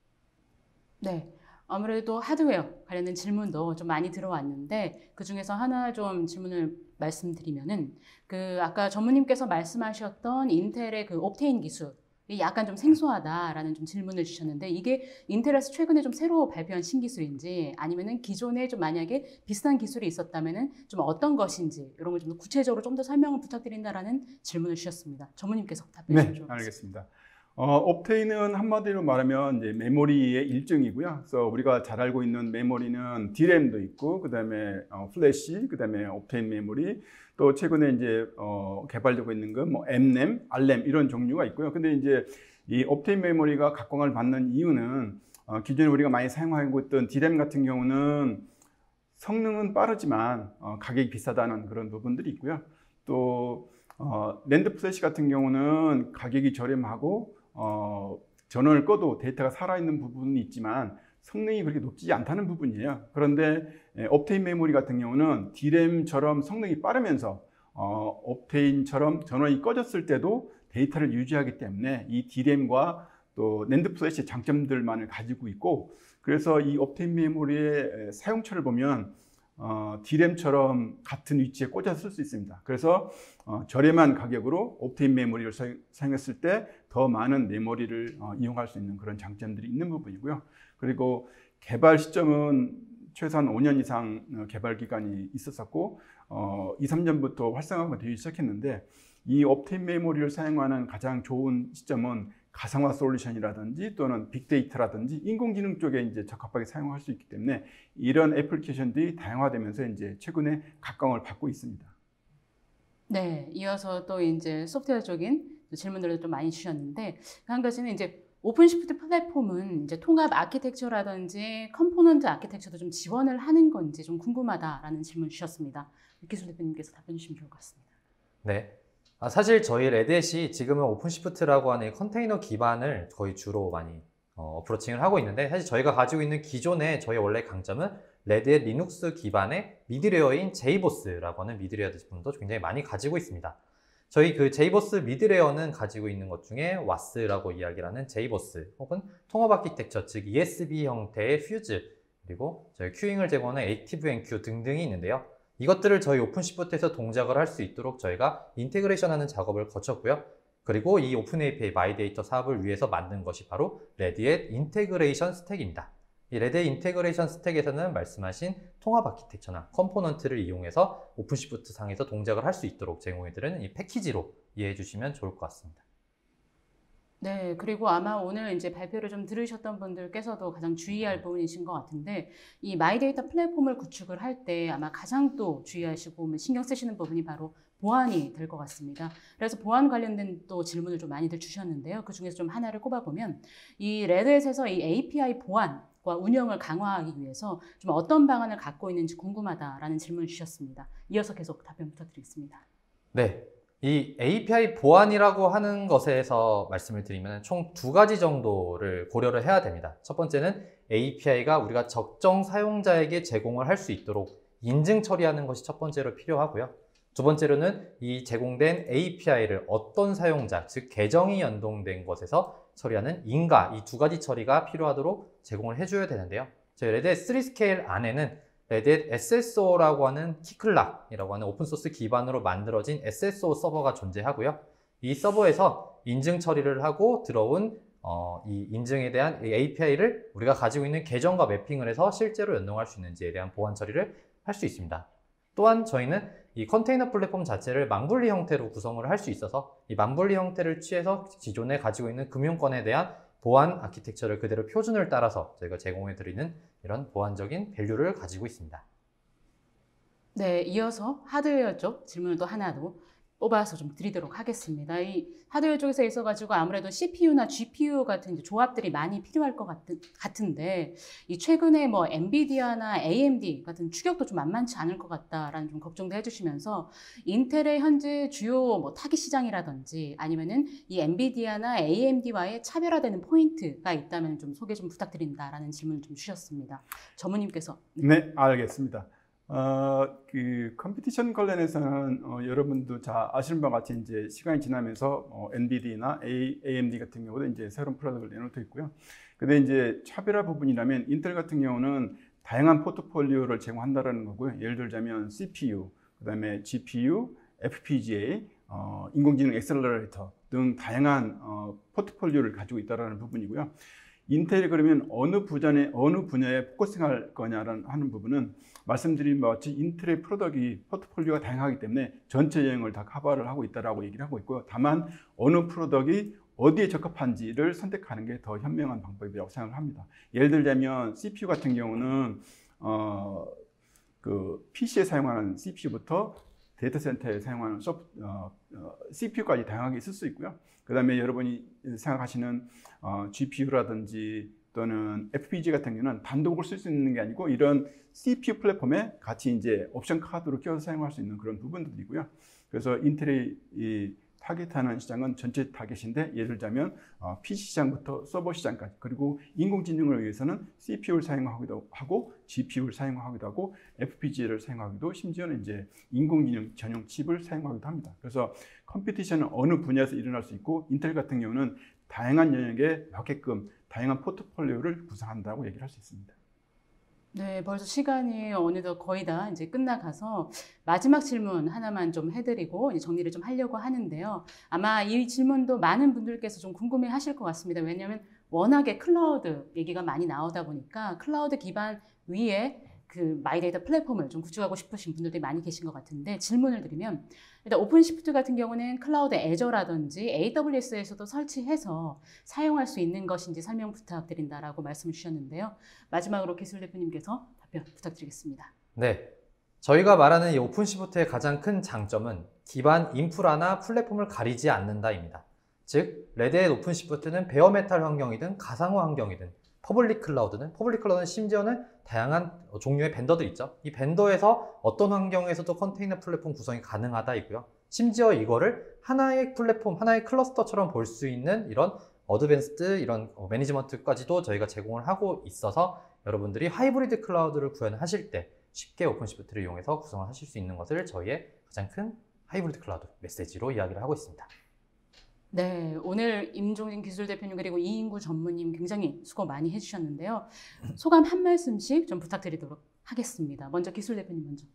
네, 아무래도 하드웨어 관련된 질문도 좀 많이 들어왔는데 그 중에서 하나 좀 질문을 말씀드리면은 그 아까 전무님께서 말씀하셨던 인텔의 그 옵테인 기술이 약간 좀 생소하다라는 좀 질문을 주셨는데 이게 인텔에서 최근에 좀 새로 발표한 신기술인지 아니면은 기존에 좀 만약에 비슷한 기술이 있었다면은 좀 어떤 것인지 이런 걸 좀 구체적으로 좀 더 설명을 부탁드린다라는 질문을 주셨습니다. 전무님께서 답변해 주시면 좋겠습니다. 알겠습니다. 옵테인은 한마디로 말하면 이제 메모리의 일종이고요. 그래서 우리가 잘 알고 있는 메모리는 D램도 있고, 그 다음에 플래시, 그 다음에 옵테인 메모리, 또 최근에 이제 개발되고 있는 건 뭐 M램, R램 이런 종류가 있고요. 근데 이제 이 옵테인 메모리가 각광을 받는 이유는 기존에 우리가 많이 사용하고 있던 D램 같은 경우는 성능은 빠르지만 가격이 비싸다는 그런 부분들이 있고요. 또 랜드 플래시 같은 경우는 가격이 저렴하고 전원을 꺼도 데이터가 살아있는 부분이 있지만 성능이 그렇게 높지 않다는 부분이에요. 그런데 옵테인 메모리 같은 경우는 D램처럼 성능이 빠르면서 옵테인처럼 전원이 꺼졌을 때도 데이터를 유지하기 때문에 이 D램과 또 랜드 플래시의 장점들만을 가지고 있고, 그래서 이 옵테인 메모리의 사용처를 보면 D램처럼 같은 위치에 꽂아서 쓸 수 있습니다. 그래서 저렴한 가격으로 옵테인 메모리를 사용했을 때 더 많은 메모리를 이용할 수 있는 그런 장점들이 있는 부분이고요. 그리고 개발 시점은 최소한 5년 이상 개발 기간이 있었었고 2, 3년부터 활성화가 되기 시작했는데 이 옵테인 메모리를 사용하는 가장 좋은 시점은 가상화 솔루션이라든지 또는 빅데이터라든지 인공지능 쪽에 이제 적합하게 사용할 수 있기 때문에 이런 애플리케이션들이 다양화되면서 이제 최근에 각광을 받고 있습니다. 네, 이어서 또 이제 소프트웨어적인 질문들을 좀 많이 주셨는데 한 가지는 이제 오픈시프트 플랫폼은 이제 통합 아키텍처라든지 컴포넌트 아키텍처도 좀 지원을 하는 건지 좀 궁금하다라는 질문 주셨습니다. 기술 대표님께서 답변 주시면 좋을 것 같습니다. 네. 사실 저희 레드햇이 지금은 오픈시프트라고 하는 컨테이너 기반을 거의 주로 많이 어프로칭을 하고 있는데, 사실 저희가 가지고 있는 기존의 저희 원래 강점은 레드햇 리눅스 기반의 미드레어인 JBoss라고 하는 미드레어 제품도 굉장히 많이 가지고 있습니다. 저희 그 JBoss 미드레어는 가지고 있는 것 중에 WAS라고 이야기를 하는 JBoss 혹은 통합 아키텍처, 즉 ESB 형태의 퓨즈, 그리고 저희 큐잉을 제공하는 ActiveMQ 등등이 있는데요. 이것들을 저희 오픈시프트에서 동작을 할 수 있도록 저희가 인테그레이션하는 작업을 거쳤고요. 그리고 이 오픈 API 마이데이터 사업을 위해서 만든 것이 바로 레드햇 인테그레이션 스택입니다. 이 레드햇 인테그레이션 스택에서는 말씀하신 통합 아키텍처나 컴포넌트를 이용해서 오픈시프트 상에서 동작을 할 수 있도록 제공해드리는 이 패키지로 이해해 주시면 좋을 것 같습니다. 네, 그리고 아마 오늘 이제 발표를 좀 들으셨던 분들께서도 가장 주의할 부분이신 것 같은데 이 마이데이터 플랫폼을 구축을 할 때 아마 가장 또 주의하시고 신경 쓰시는 부분이 바로 보안이 될 것 같습니다. 그래서 보안 관련된 또 질문을 좀 많이들 주셨는데요. 그 중에서 좀 하나를 꼽아보면 이 레드햇에서 이 API 보안과 운영을 강화하기 위해서 좀 어떤 방안을 갖고 있는지 궁금하다라는 질문을 주셨습니다. 이어서 계속 답변 부탁드리겠습니다. 네. 이 API 보안이라고 하는 것에서 말씀을 드리면 총 두 가지 정도를 고려를 해야 됩니다. 첫 번째는 API가 우리가 적정 사용자에게 제공을 할 수 있도록 인증 처리하는 것이 첫 번째로 필요하고요. 두 번째로는 이 제공된 API를 어떤 사용자, 즉 계정이 연동된 것에서 처리하는 인가, 이 두 가지 처리가 필요하도록 제공을 해줘야 되는데요. 저희 레드햇 3 스케일 안에는 레드햇 SSO라고 하는 키클락이라고 하는 오픈소스 기반으로 만들어진 SSO 서버가 존재하고요. 이 서버에서 인증 처리를 하고 들어온 이 인증에 대한 API를 우리가 가지고 있는 계정과 매핑을 해서 실제로 연동할 수 있는지에 대한 보안 처리를 할 수 있습니다. 또한 저희는 이 컨테이너 플랫폼 자체를 만분리 형태로 구성을 할 수 있어서 이 만분리 형태를 취해서 기존에 가지고 있는 금융권에 대한 보안 아키텍처를 그대로 표준을 따라서 저희가 제공해 드리는 이런 보안적인 밸류를 가지고 있습니다. 네, 이어서 하드웨어 쪽 질문을 또 하나 더 뽑아서 좀 드리도록 하겠습니다. 이 하드웨어 쪽에서 있어가지고 아무래도 CPU나 GPU 같은 이제 조합들이 많이 필요할 것 같은데 이 최근에 뭐 엔비디아나 AMD 같은 추격도 좀 만만치 않을 것 같다라는 좀 걱정도 해주시면서 인텔의 현재 주요 뭐 타깃 시장이라든지 아니면은 이 엔비디아나 AMD와의 차별화되는 포인트가 있다면 좀 소개 좀 부탁드린다라는 질문을 좀 주셨습니다. 전무님께서. 네, 알겠습니다. 그 컴피티션 관련해서는 여러분도 잘 아시는 바와 같이 이제 시간이 지나면서 NVIDIA나 AMD 같은 경우도 이제 새로운 프로덕트를 내놓고 있고요. 근데 이제 차별화 부분이라면 인텔 같은 경우는 다양한 포트폴리오를 제공한다라는 거고요. 예를 들자면 CPU, 그다음에 GPU, FPGA, 인공지능 엑셀러레이터 등 다양한 포트폴리오를 가지고 있다라는 부분이고요. 인텔이 그러면 어느 분야에 포커싱할 거냐라는 하는 부분은 말씀드린 바와 같이 인텔의 포트폴리오가 다양하기 때문에 전체 여행을 다 커버를 하고 있다라고 얘기를 하고 있고요. 다만 어느 프로덕이 어디에 적합한지를 선택하는 게 더 현명한 방법이라고 생각을 합니다. 예를 들자면 CPU 같은 경우는 그 PC에 사용하는 CPU부터 데이터 센터에 사용하는 CPU까지 다양하게 있을 수 있고요. 그 다음에 여러분이 생각하시는 GPU라든지 또는 FPGA 같은 경우는 단독으로 쓸 수 있는 게 아니고 이런 CPU 플랫폼에 같이 이제 옵션 카드로 껴서 사용할 수 있는 그런 부분들이고요. 그래서 인텔이 이 타깃하는 시장은 전체 타깃인데 예를 들자면 PC 시장부터 서버 시장까지 그리고 인공지능을 위해서는 CPU를 사용하기도 하고 GPU를 사용하기도 하고 FPGA를 사용하기도 심지어는 이제 인공지능 전용 칩을 사용하기도 합니다. 그래서 컴피티션은 어느 분야에서 일어날 수 있고 인텔 같은 경우는 다양한 영역에 맞게끔 다양한 포트폴리오를 구성한다고 얘기를 할 수 있습니다. 네, 벌써 시간이 어느덧 거의 다 이제 끝나가서 마지막 질문 하나만 좀 해드리고 이제 정리를 좀 하려고 하는데요. 아마 이 질문도 많은 분들께서 좀 궁금해 하실 것 같습니다. 왜냐하면 워낙에 클라우드 얘기가 많이 나오다 보니까 클라우드 기반 위에 그 마이데이터 플랫폼을 좀 구축하고 싶으신 분들이 많이 계신 것 같은데 질문을 드리면 일단 오픈시프트 같은 경우는 클라우드 애저라든지 AWS에서도 설치해서 사용할 수 있는 것인지 설명 부탁드린다라고 말씀을 주셨는데요. 마지막으로 기술 대표님께서 답변 부탁드리겠습니다. 네, 저희가 말하는 이 오픈시프트의 가장 큰 장점은 기반 인프라나 플랫폼을 가리지 않는다입니다. 즉, 레드햇 오픈시프트는 베어메탈 환경이든 가상화 환경이든 퍼블릭 클라우드는 심지어는 다양한 종류의 벤더들 있죠. 이 벤더에서 어떤 환경에서도 컨테이너 플랫폼 구성이 가능하다이고요. 심지어 이거를 하나의 플랫폼, 하나의 클러스터처럼 볼 수 있는 이런 어드밴스드 이런 매니지먼트까지도 저희가 제공을 하고 있어서 여러분들이 하이브리드 클라우드를 구현하실 때 쉽게 오픈시프트를 이용해서 구성을 하실 수 있는 것을 저희의 가장 큰 하이브리드 클라우드 메시지로 이야기를 하고 있습니다. 네, 오늘 임종진 기술대표님 그리고 이인구 전무님 굉장히 수고 많이 해주셨는데요. 소감 한 말씀씩 좀 부탁드리도록 하겠습니다. 먼저 기술대표님 먼저.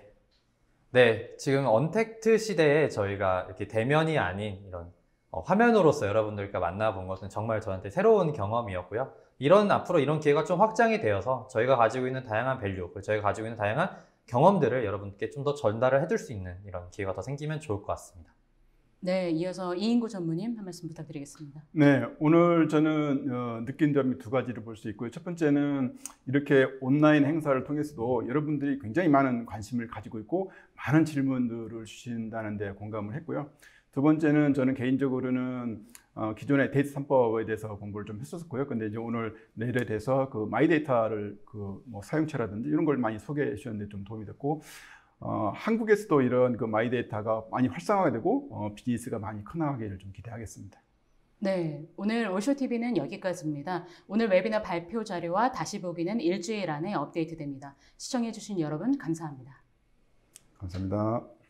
네, 지금 언택트 시대에 저희가 이렇게 대면이 아닌 이런 화면으로서 여러분들과 만나본 것은 정말 저한테 새로운 경험이었고요. 앞으로 이런 기회가 좀 확장이 되어서 저희가 가지고 있는 다양한 밸류, 그리고 저희가 가지고 있는 다양한 경험들을 여러분께 좀 더 전달을 해줄 수 있는 이런 기회가 더 생기면 좋을 것 같습니다. 네, 이어서 이인구 전무님 한 말씀 부탁드리겠습니다. 네, 오늘 저는 느낀 점이 두 가지를 볼 수 있고요. 첫 번째는 이렇게 온라인 행사를 통해서도 여러분들이 굉장히 많은 관심을 가지고 있고 많은 질문들을 주신다는 데 공감을 했고요. 두 번째는 저는 개인적으로는 기존의 데이터 3법에 대해서 공부를 좀 했었고요. 근데 이제 오늘 내일에 대해서 그 마이데이터를 뭐 사용처라든지 이런 걸 많이 소개해 주셨는데 좀 도움이 됐고 한국에서도 이런 그 마이데이터가 많이 활성화가 되고 비즈니스가 많이 커나가기를 좀 기대하겠습니다. 네, 오늘 올쇼TV는 여기까지입니다. 오늘 웨비나 발표 자료와 다시 보기는 일주일 안에 업데이트됩니다. 시청해주신 여러분 감사합니다. 감사합니다.